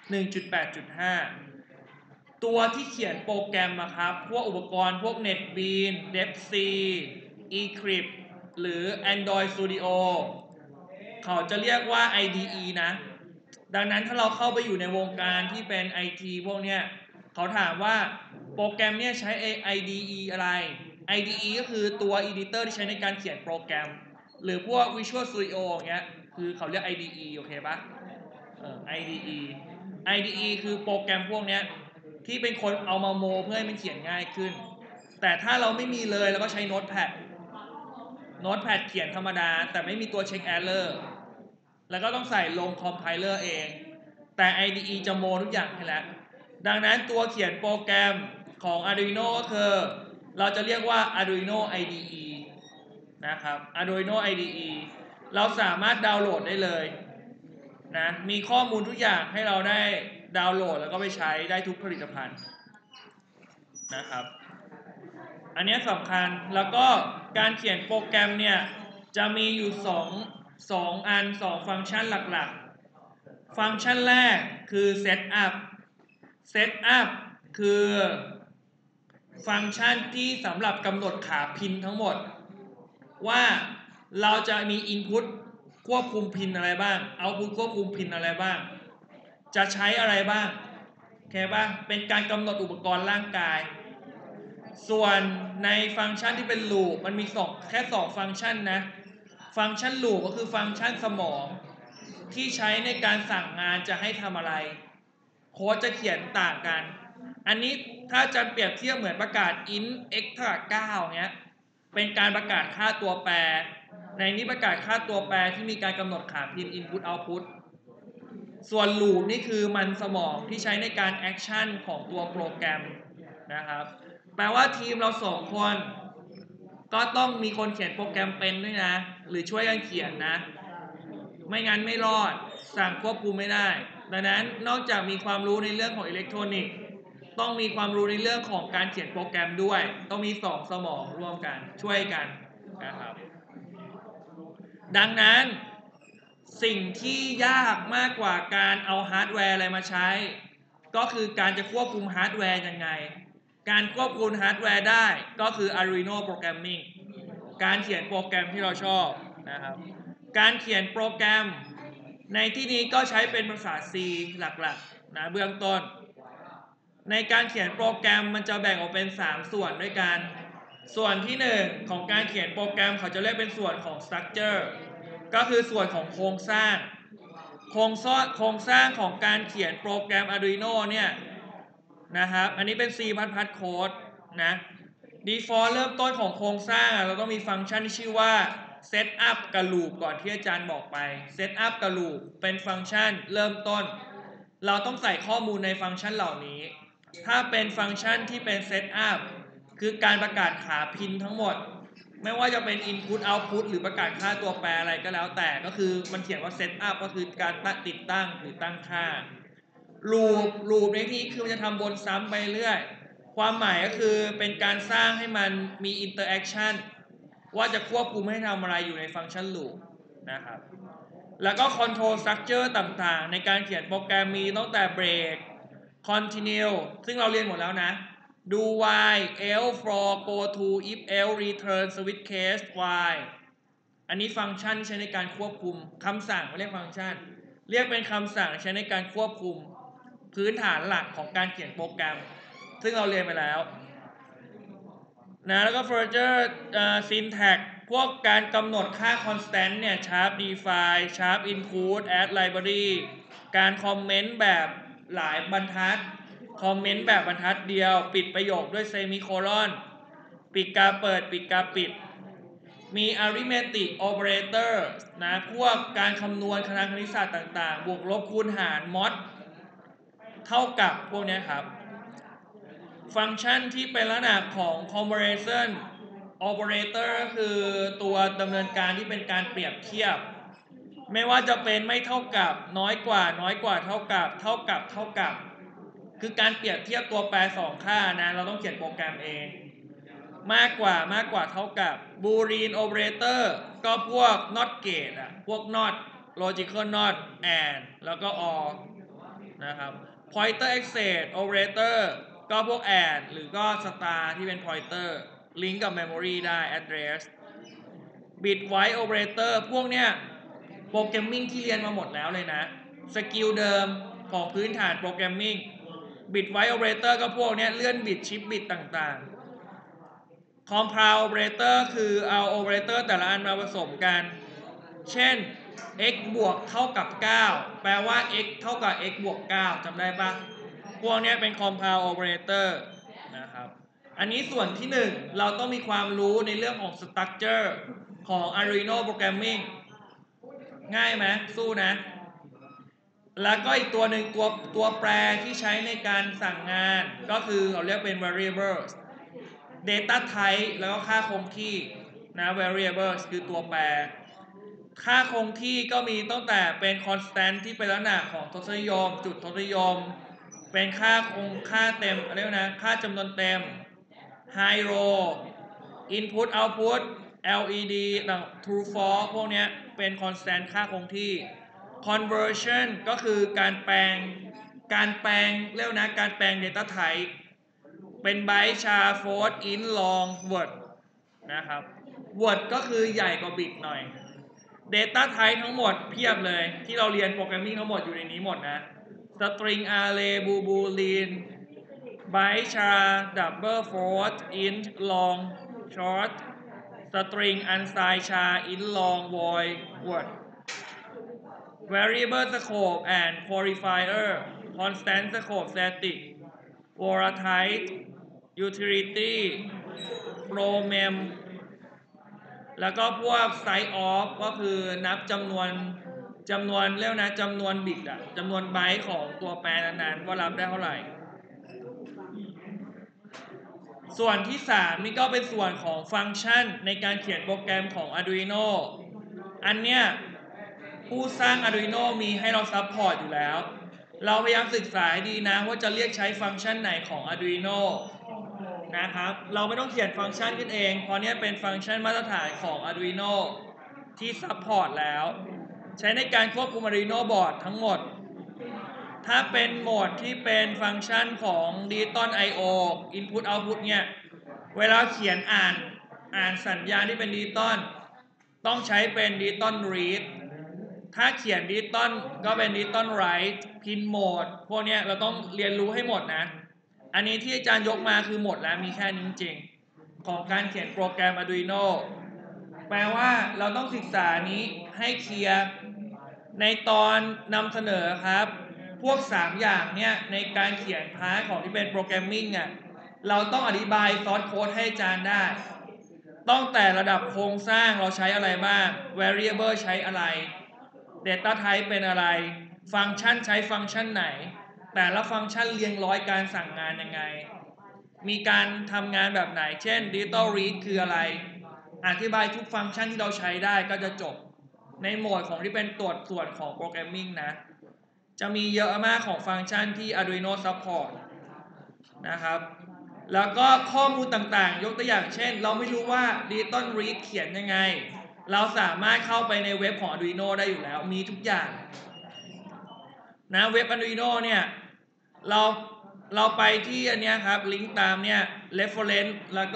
1.8.5 ตัวที่เขียนโปรแกรมครับพวกอุปกรณ์พวก NetBeans DevC Eclipse หรือ Android Studio เขาจะเรียกว่า IDE นะดังนั้นถ้าเราเข้าไปอยู่ในวงการที่เป็น IT พวกเนี้ยเขาถามว่าโปรแกรมเนี่ยใช้ IDE อะไร IDE ก็คือตัว editor ที่ใช้ในการเขียนโปรแกรมหรือพวก Visual Studio อย่างเงี้ยคือเขาเรียก IDE โอเคปะIDE คือโปรแกรมพวกเนี้ยที่เป็นคนเอามาโมเพื่อให้มันเขียนง่ายขึ้นแต่ถ้าเราไม่มีเลยเราก็ใช้โน้ตแพดเขียนธรรมดาแต่ไม่มีตัวเช็คแอร์เลอร์แล้วก็ต้องใส่ลงคอมไพเลอร์เองแต่ IDE จะโมทุกอย่างให้แล้วดังนั้นตัวเขียนโปรแกรมของ Arduino ก็คือเราจะเรียกว่า Arduino IDE นะครับ Arduino IDE เราสามารถดาวน์โหลดได้เลยนะมีข้อมูลทุกอย่างให้เราได้ดาวน์โหลดแล้วก็ไปใช้ได้ทุกผลิตภัณฑ์นะครับอันนี้สำคัญแล้วก็การเขียนโปรแกรมเนี่ยจะมีอยู่2ฟังก์ชันหลักๆฟังก์ชันแรกคือ Setup คือฟังก์ชันที่สำหรับกำหนดขาพินทั้งหมดว่าเราจะมี Input ควบคุมพินอะไรบ้าง Output ควบคุมพินอะไรบ้างจะใช้อะไรบ้างโอเคป่ะเป็นการกำหนดอุปกรณ์ร่างกายส่วนในฟังก์ชันที่เป็น Loop มันมีแค่2ฟังก์ชันนะฟังก์ชัน Loop ก็คือฟังก์ชันสมองที่ใช้ในการสั่งงานจะให้ทำอะไรโค้ดจะเขียนต่างกันอันนี้ถ้าจะเปรียบเทียบเหมือนประกาศ int x เท่ากับ9เงี้ยเป็นการประกาศค่าตัวแปรในนี้ประกาศค่าตัวแปรที่มีการกำหนดขาพิน input output ส่วน loop นี่คือมันสมองที่ใช้ในการแอคชั่นของตัวโปรแกรมนะครับแปลว่าทีมเรา2คนก็ต้องมีคนเขียนโปรแกรมเป็นด้วยนะหรือช่วยกันเขียนนะไม่งั้นไม่รอดสั่งควบคุมไม่ได้ดังนั้นนอกจากมีความรู้ในเรื่องของอิเล็กทรอนิกส์ต้องมีความรู้ในเรื่องของการเขียนโปรแกรมด้วยต้องมี2สมองร่วมกันช่วยกันนะครับดังนั้นสิ่งที่ยากมากกว่าการเอาฮาร์ดแวร์อะไรมาใช้ก็คือการจะควบคุมฮาร์ดแวร์ยังไงการควบคุมฮาร์ดแวร์ได้ก็คือ Arduino Programming การเขียนโปรแกรมที่เราชอบนะครับการเขียนโปรแกรมในที่นี้ก็ใช้เป็นภาษา C หลักๆนะเบื้องต้นในการเขียนโปรแกรมมันจะแบ่งออกเป็น3ส่วนด้วยกันส่วนที่1ของการเขียนโปรแกรมเขาจะเรียกเป็นส่วนของ structure ก็คือส่วนของโครงสร้างโครงสร้างของการเขียนโปรแกรม Arduino เนี่ยนะครับอันนี้เป็น C++ Code นะ default เริ่มต้นของโครงสร้างเราต้องมีฟังก์ชันที่ชื่อว่า setup กับ loop ก่อนที่อาจารย์บอกไป setup กับ loop เป็นฟังก์ชันเริ่มต้นเราต้องใส่ข้อมูลในฟังก์ชันเหล่านี้ถ้าเป็นฟังก์ชันที่เป็น setup คือการประกาศขาพินทั้งหมดไม่ว่าจะเป็น input output หรือประกาศค่าตัวแปรอะไรก็แล้วแต่ก็คือมันเขียนว่า setup ก็คือการติดตั้งหรือตั้งค่า loop ในที่คือมันจะทำวนซ้ำไปเรื่อยความหมายก็คือเป็นการสร้างให้มันมี interaction ว่าจะควบคุมให้ทำอะไรอยู่ในฟังก์ชัน loop นะครับแล้วก็ control structure ต่างๆในการเขียนโปรแกรมมีตั้งแต่ break continue ซึ่งเราเรียนหมดแล้วนะ do while else for go to if else return switch case while อันนี้ฟังก์ชันใช้ในการควบคุมคำสั่งไม่เรียกฟังก์ชันเรียกเป็นคำสั่งใช้ในการควบคุมพื้นฐานหลักของการเขียนโปรแกรมซึ่งเราเรียนไปแล้วนะแล้วก็ further syntax พวกการกำหนดค่า constant เนี่ย sharp define sharp include add library การคอมเมนต์แบบหลายบรรทัดคอมเมนต์แบบบรรทัดเดียวปิดประโยคด้วยเซมิโคลอนปิดกาเปิดปิดกาปิดมี arithmetic operator นะพวกการคำนวณคณิตศาสตร์ต่างๆบวกลบคูณหาร mod เท่ากับพวกนี้ครับฟังก์ชันที่เป็นลักษณะของ comparison operator ก็คือตัวดำเนินการที่เป็นการเปรียบเทียบไม่ว่าจะเป็นไม่เท่ากับน้อยกว่าเท่ากับเท่ากับคือการเปรียบเทียบตัวแปร2ค่านะเราต้องเขียนโปรแกรมเองมากกว่าเท่ากับ Boolean operator ก็พวก not gate พวก not logical not and แล้วก็ or นะครับ pointer access operator ก็พวก and หรือก็ star ที่เป็น pointer link กับ memory ได้ address bitwise operator พวกเนี้ยโปรแกรมมิ่งที่เรียนมาหมดแล้วเลยนะสกิลเดิมของพื้นฐานโปรแกรมมิ่ง bitwise operator ก็พวกเนี้ยเลื่อนบิตชิปบิตต่างๆ compile operator คือเอา operator แต่ละอันมาผสมกันเช่น x บวกเท่ากับ9แปลว่า x เท่ากับ x บวก9จำได้ปะพวกนี้เป็น compile operator นะครับอันนี้ส่วนที่1เราต้องมีความรู้ในเรื่องของ structure ของ Arduino Programming ง่ายไหมสู้นะแล้วก็อีกตัวหนึ่งตัวแปรที่ใช้ในการสั่งงานก็คือเราเรียกเป็น variables data type แล้วก็ค่าคงที่นะ variables คือตัวแปรค่าคงที่ก็มีตั้งแต่เป็น constant ที่เป็นลักษณะของทศนิยมจุดทศนิยมเป็นค่าเต็มอะไรนะค่าจำนวนเต็ม high row input output LED true false พวกนี้เป็น constant ค่าคงที่ conversion ก็คือการแปลงเรียกนะการแปลง data type เป็น byte char float int long word นะครับ word ก็คือใหญ่กว่า bit หน่อย data type ทั้งหมดเพียบเลยที่เราเรียนโปรแกรมมิ่งทั้งหมดอยู่ในนี้หมดนะ string array boolean byte char double float int long short string unsigned char int long void word variable scope and qualifier constant scope static volatile utility promem แล้วก็พวก size of ก็คือนับจำนวนเรียกนะจำนวนบิตจำนวนไบต์ของตัวแปรนั้นๆว่ารับได้เท่าไหร่ส่วนที่3นี่ก็เป็นส่วนของฟังก์ชันในการเขียนโปรแกรมของ Arduino อันเนี้ยผู้สร้าง Arduino มีให้เราซัพพอร์ตอยู่แล้วเราพยายามศึกษาให้ดีนะว่าจะเรียกใช้ฟังก์ชันไหนของ Arduino นะครับเราไม่ต้องเขียนฟังก์ชันขึ้นเองเพราะนี้เป็นฟังก์ชันมาตรฐานของ Arduino ที่ซัพพอร์ตแล้วใช้ในการควบคุม Arduino board ทั้งหมดถ้าเป็นโหมดที่เป็นฟังก์ชันของ Digital I/O Input Output เนี่ยเวลาเขียนอ่านสัญญาณที่เป็นดิจิตอลต้องใช้เป็น Digital Read ถ้าเขียน Digital ก็เป็น Digital Write Pin Mode พวกนี้เราต้องเรียนรู้ให้หมดนะอันนี้ที่อาจารย์ยกมาคือหมดแล้วมีแค่นี้จริงๆของการเขียนโปรแกรม Arduino แปลว่าเราต้องศึกษานี้ให้เคลียร์ในตอนนำเสนอครับพวก3อย่างเนี่ยในการเขียนพาร์ทของที่เป็นโปรแกรมมิ่งอ่ะเราต้องอธิบายซอสโค้ดให้อาจารย์ได้ต้องแต่ระดับโครงสร้างเราใช้อะไรบ้าง variable ใช้อะไร data type เป็นอะไรฟังก์ชันใช้ฟังก์ชันไหนแต่ละฟังก์ชันเรียงร้อยการสั่งงานยังไงมีการทำงานแบบไหนเช่น digital read คืออะไรอธิบายทุกฟังก์ชันที่เราใช้ได้ก็จะจบในโหมดของที่เป็นตรวจส่วนของโปรแกรมมิ่งนะจะมีเยอะมากของฟังก์ชันที่ Arduino support นะครับแล้วก็ข้อมูลต่างๆยกตัวอย่างเช่นเราไม่รู้ว่า Digital Read เขียนยังไงเราสามารถเข้าไปในเว็บของ Arduino ได้อยู่แล้วมีทุกอย่างนะเว็บ Arduino เนี่ยเราไปที่อันเนี้ยครับลิงก์ตามเนี่ย reference แล้วก็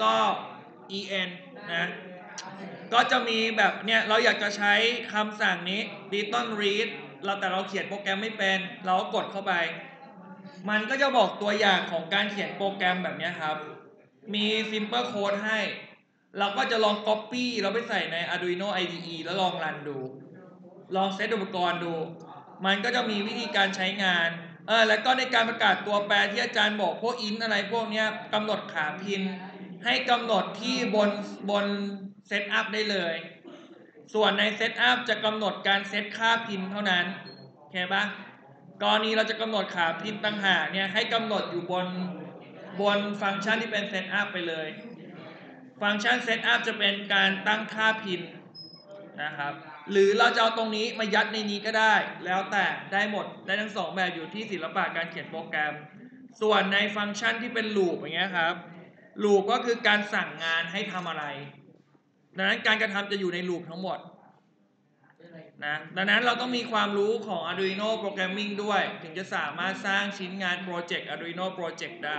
en นะก็จะมีแบบเนี่ยเราอยากจะใช้คำสั่งนี้ Digital Read แต่เราเขียนโปรแกรมไม่เป็นเราก็กดเข้าไปมันก็จะบอกตัวอย่างของการเขียนโปรแกรมแบบนี้ครับมี simple code ให้เราก็จะลอง copy เราไปใส่ใน Arduino IDE แล้วลองรันดูลองเซตอุปกรณ์ดูมันก็จะมีวิธีการใช้งานแล้วก็ในการประกาศตัวแปรที่อาจารย์บอกพวก int อะไรพวกนี้กำหนดขาพินให้กำหนดที่บนเซตอัพได้เลยส่วนในเซตอัพจะกำหนดการเซตค่าพินเท่านั้นโอเคปะกรณีเราจะกำหนดขาพินต่างหากเนี่ยให้กำหนดอยู่บนฟังก์ชันที่เป็นเซตอัพไปเลยฟังก์ชันเซตอัพจะเป็นการตั้งค่าพินนะครับหรือเราจะเอาตรงนี้มายัดในนี้ก็ได้แล้วแต่ได้หมดได้ทั้ง2แบบอยู่ที่ศิลปะการเขียนโปรแกรมส่วนในฟังก์ชันที่เป็นลูปอย่างเงี้ยครับลูปก็คือการสั่งงานให้ทำอะไรดังนั้นการกระทำจะอยู่ในลูปทั้งหมดนะดังนั้นเราต้องมีความรู้ของ Arduino Programming ด้วยถึงจะสามารถสร้างชิ้นงานโปรเจกต์ Arduino Project ได้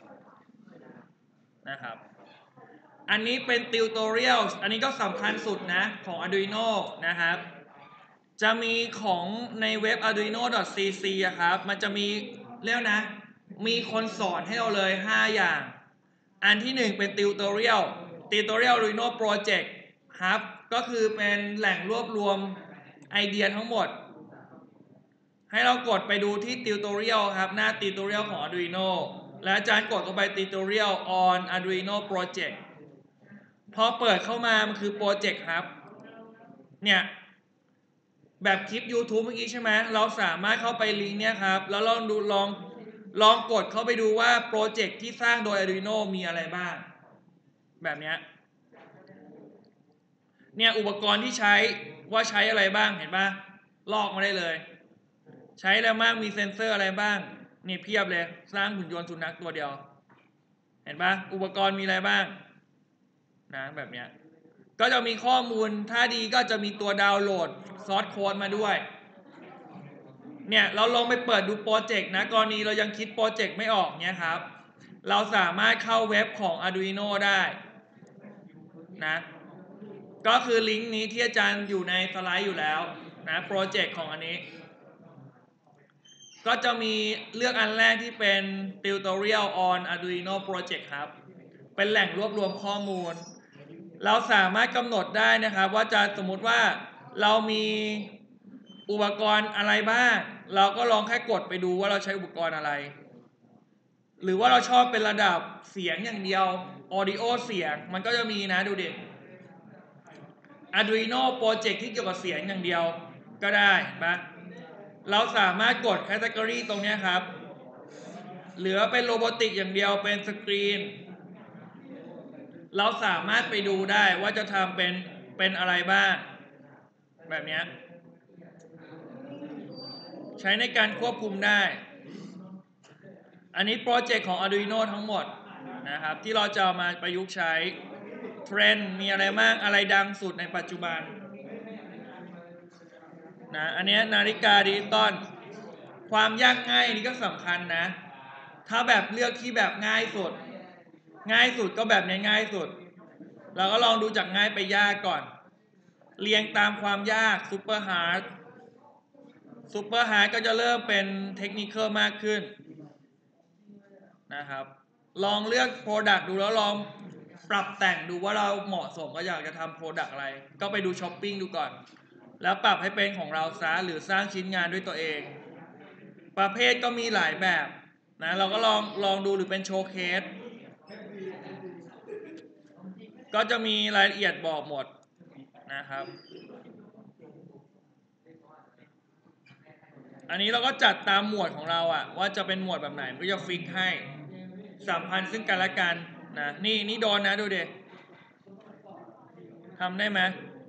นะครับอันนี้เป็น tutorial อันนี้ก็สำคัญสุดนะของ Arduino นะครับจะมีของในเว็บ arduino.cc ครับมันจะมีเรียกนะมีคนสอนให้เราเลย5อย่างอันที่1เป็น tutorial Arduino Project ครับก็คือเป็นแหล่งรวบรวมไอเดียทั้งหมดให้เรากดไปดูที่ tutorial ครับหน้า tutorial ของ Arduino และอาจารย์กดเข้าไป tutorial on Arduino Project พอเปิดเข้ามามันคือโปรเจกต์ครับเนี่ยแบบคลิป YouTube เมื่อกี้ใช่ไหมเราสามารถเข้าไปลิงก์เนี่ยครับแล้วลองกดเข้าไปดูว่าโปรเจกต์ที่สร้างโดย Arduino มีอะไรบ้างแบบนี้เนี่ยอุปกรณ์ที่ใช้ว่าใช้อะไรบ้างเห็นปะลอกมาได้เลยใช้แล้วมากมีเซ็นเซอร์อะไรบ้างนี่เพียบเลยสร้างหุ่นยนต์สุนัขตัวเดียวเห็นปะอุปกรณ์มีอะไรบ้างนะแบบเนี้ยก็จะมีข้อมูลถ้าดีก็จะมีตัวดาวน์โหลดซอสโค้ดมาด้วยเนี่ยเราลองไปเปิดดูโปรเจกต์นะกรณีเรายังคิดโปรเจกต์ไม่ออกเนี่ยครับเราสามารถเข้าเว็บของ Arduino ได้นะก็คือลิงก์นี้ที่อาจารย์อยู่ในสไลด์อยู่แล้วนะโปรเจกต์ของอันนี้ก็จะมีเลือกอันแรกที่เป็น tutorial on Arduino project ครับเป็นแหล่งรวบรวมข้อมูลเราสามารถกำหนดได้นะครับว่าจะสมมุติว่าเรามีอุปกรณ์อะไรบ้างเราก็ลองแค่กดไปดูว่าเราใช้อุปกรณ์อะไรหรือว่าเราชอบเป็นระดับเสียงอย่างเดียว audio เสียงมันก็จะมีนะดูดิ Arduino project ที่เกี่ยวกับเสียงอย่างเดียวก็ได้ปะเราสามารถกด category ตรงนี้ครับเหลือเป็นโรบอติกอย่างเดียวเป็นสกรีนเราสามารถไปดูได้ว่าจะทำเป็นอะไรบ้างแบบนี้ใช้ในการควบคุมได้อันนี้โปรเจกต์ของ Arduino ทั้งหมดนะครับที่เราจะเอามาประยุกต์ใช้เทรนด์มีอะไรบ้างอะไรดังสุดในปัจจุบันนะอันนี้นาฬิกาดิจิตอลความยากง่ายนี่ก็สำคัญนะถ้าแบบเลือกที่แบบง่ายสุดก็แบบนี้ง่ายสุดเราก็ลองดูจากง่ายไปยากก่อนเรียงตามความยากซูเปอร์ฮาร์ดก็จะเริ่มเป็นเทคนิคมากขึ้นนะครับลองเลือก Product ดูแล้วลองปรับแต่งดูว่าเราเหมาะสมก็อยากจะทำ Product อะไรก็ไปดูช้อปปิ้งดูก่อนแล้วปรับให้เป็นของเราซะหรือสร้างชิ้นงานด้วยตัวเองประเภทก็มีหลายแบบนะเราก็ลองดูหรือเป็นโชว์เคสก็จะมีรายละเอียดบอกหมดนะครับอันนี้เราก็จัดตามหมวดของเราอะว่าจะเป็นหมวดแบบไหนก็จะฟิกให้สัมพันธ์ซึ่งกันและกันนะนี่โดนนะดูดิทำได้ไหม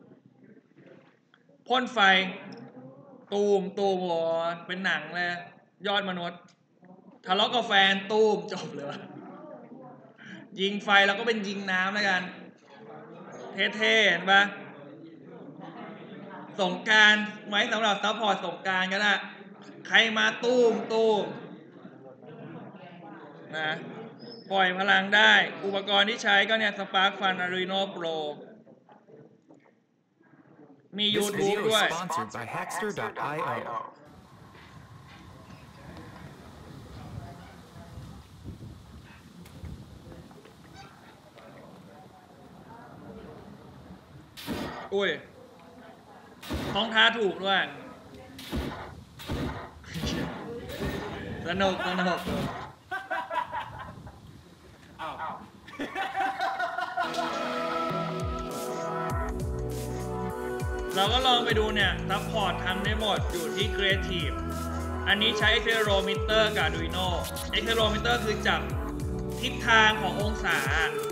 พ่นไฟตูมโหเป็นหนังเลยยอดมนุษย์ทะเลาะกับแฟนตูมจบเลยวะยิงไฟแล้วก็เป็นยิงน้ำแล้วกันเท่ๆเห็นปะสงกรานต์ไว้สำหรับซัพพอร์ตสงกรานต์ก็ได้ใครมาตูมนะปล่อยพลังได้อุปกรณ์ที่ใช้ก็เนี่ย Spark Fun Arduino Pro มี YouTube ด้วย Sponsored by Hackster.io อุ้ยท้องท้าถูกด้วยสนุกเราก็ลองไปดูเนี่ยซัพพอร์ตทำได้หมดอยู่ที่ Creative อันนี้ใช้ Accelerometer กับ Arduino Accelerometer คือจับทิศทางขององศา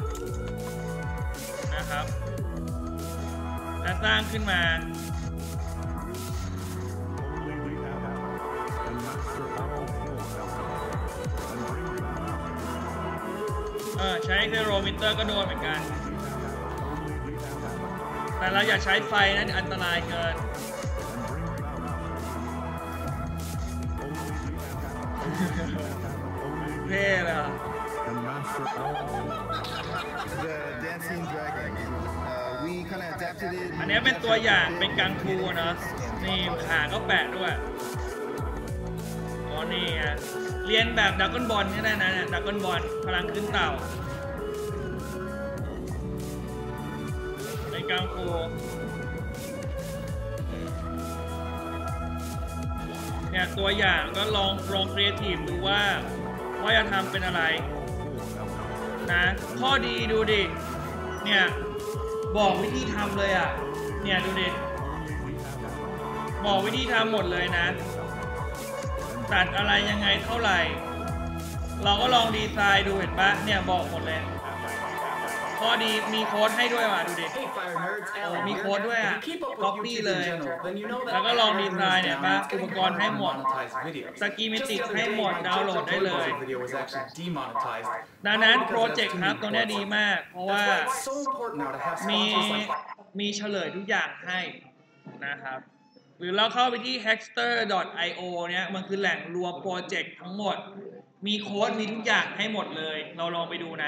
นะครับและสร้างขึ้นมาใช้ Accelerometer ก็โดนเหมือนกันแต่เราอย่าใช้ไฟนะอันตรายเกินเท่เลย อันนี้เป็นตัวอย่างเป็นกังฟูนะนี่ขาก็แปะด้วยอ๋อนี่เรียนแบบดราก้อนบอลก็ได้นะดราก้อนบอลพลังขึ้นเต่าในกังฟูเนี่ยตัวอย่างก็ลองครีเอทีฟดูว่าจะทำเป็นอะไรนะข้อดีดูดิเนี่ยบอกวิธีทำเลยอ่ะเนี่ยดูดิบอกวิธีทำหมดเลยนะตัดอะไรยังไงเท่าไหร่เราก็ลองดีไซน์ดูเห็นปะเนี่ยบอกหมดเลยข้อดีมีโค้ดให้ด้วยว่ะดูดิมีโค้ดด้วยอ่ะก๊อปปี้เลยแล้วก็ลองดีไซน์เนี่ยปะอุปกรณ์ให้หมดสกีมิติให้หมดดาวน์โหลดได้เลยดังนั้นโปรเจกต์ครับตัวนี้ดีมากเพราะว่ามีเฉลยทุกอย่างให้นะครับหรือเราเข้าไปที่ hackster.io เนี่ยมันคือแหล่งรวมโปรเจกต์ทั้งหมดมีโค้ดมีทุกอย่างให้หมดเลยเราลองไปดูนะ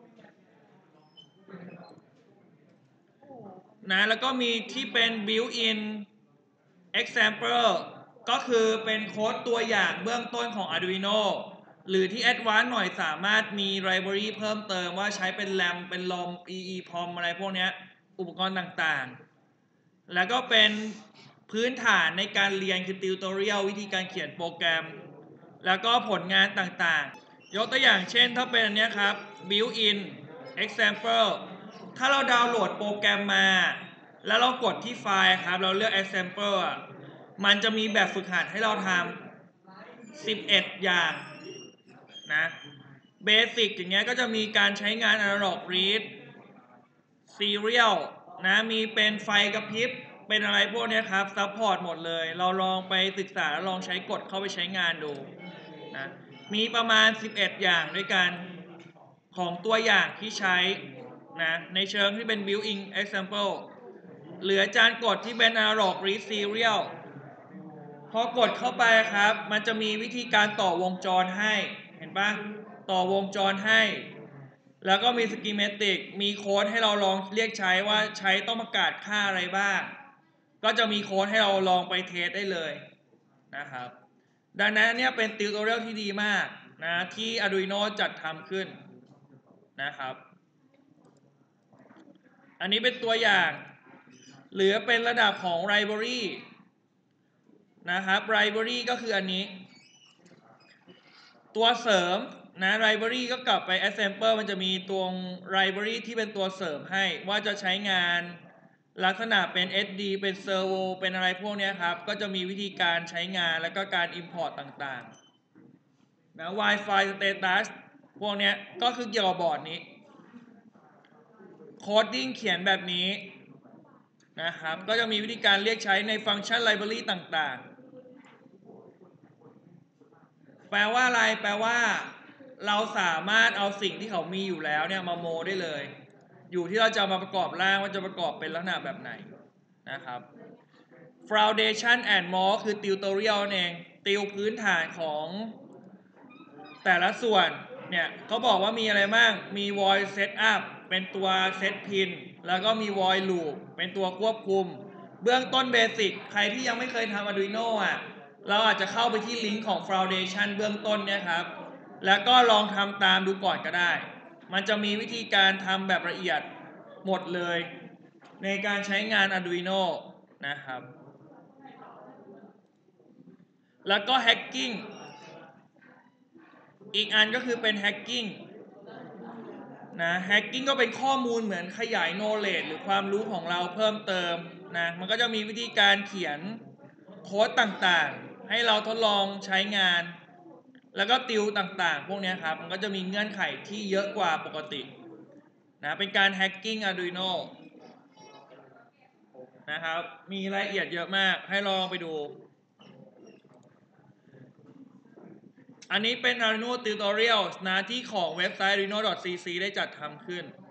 แล้วก็มีที่เป็น built-in example ก็คือเป็นโค้ดตัวอย่างเบื้องต้นของ Arduino หรือที่ advanced หน่อยสามารถมี library เพิ่มเติมว่าใช้เป็น RAM เป็น ROM EEPROM อะไรพวกนี้อุปกรณ์ต่างๆแล้วก็เป็นพื้นฐานในการเรียนคือ tutorial วิธีการเขียนโปรแกรมแล้วก็ผลงานต่างๆยกตัวอย่างเช่นถ้าเป็นอันนี้ครับ built-in example ถ้าเราดาวน์โหลดโปรแกรมมาแล้วเรากดที่ไฟล์ครับเราเลือก example มันจะมีแบบฝึกหัดให้เราทำ11 อย่างนะเบสิกอย่างเงี้ยก็จะมีการใช้งาน analog read serial นะมีเป็นไฟกระพริบเป็นอะไรพวกนี้ครับซัพพอร์ตหมดเลยเราลองไปศึกษาแล้วลองใช้กดเข้าไปใช้งานดูนะมีประมาณ11 อย่างด้วยกันของตัวอย่างที่ใช้นะในเชิงที่เป็น built-in example เหลือจานกดที่เป็น analog read serial พอกดเข้าไปครับมันจะมีวิธีการต่อวงจรให้เห็นปะต่อวงจรให้แล้วก็มีสกีเมติกมีโค้ดให้เราลองเรียกใช้ว่าใช้ต้องประกาศค่าอะไรบ้างก็จะมีโค้ดให้เราลองไปเทสได้เลยนะครับดังนั้นเนี่ยเป็นติวตอเรียลที่ดีมากนะที่ Arduino จัดทำขึ้นนะครับอันนี้เป็นตัวอย่างหรือเป็นระดับของ Library นะครับ Library ก็คืออันนี้ตัวเสริมนะ Library ก็กลับไป Assembler มันจะมีตัว Library ที่เป็นตัวเสริมให้ว่าจะใช้งานลักษณะเป็น SD เป็น Servo เป็นอะไรพวกนี้ครับก็จะมีวิธีการใช้งานแล้วก็การ Import ต่างๆนะ Wi-Fi Status พวกนี้ก็คือเกี่ยวกับบอร์ดนี้ Coding เขียนแบบนี้นะครับก็จะมีวิธีการเรียกใช้ในฟังก์ชัน Library ต่างๆแปลว่าอะไรแปลว่าเราสามารถเอาสิ่งที่เขามีอยู่แล้วเนี่ยมาโมได้เลยอยู่ที่เราจะมาประกอบร่างว่าจะประกอบเป็นลักษณะแบบไหนนะครับ Foundation and More คือ Tutorial เองติวพื้นฐานของแต่ละส่วนเนี่ยเขาบอกว่ามีอะไรบ้างมี Void Setup เป็นตัว Set Pin แล้วก็มี Void Loop เป็นตัวควบคุมเบื้องต้นเบสิกใครที่ยังไม่เคยทำ Arduino เราอาจจะเข้าไปที่ลิงก์ของ Foundation เบื้องต้นเนี่ยครับแล้วก็ลองทำตามดูก่อนก็ได้มันจะมีวิธีการทำแบบละเอียดหมดเลยในการใช้งาน Arduino นะครับแล้วก็ Hacking อีกอันก็คือเป็น Hacking นะ Hacking ก็เป็นข้อมูลเหมือนขยาย knowledge หรือความรู้ของเราเพิ่มเติมนะมันก็จะมีวิธีการเขียนโค้ดต่างๆให้เราทดลองใช้งานแล้วก็ติวต่างๆพวกนี้ครับมันก็จะมีเงื่อนไขที่เยอะกว่าปกตินะเป็นการ Hacking Arduino นะครับมีรายละเอียดเยอะมากให้ลองไปดูอันนี้เป็น Arduino Tutorial นะที่ของเว็บไซต์ arduino.cc ได้จัดทำขึ้น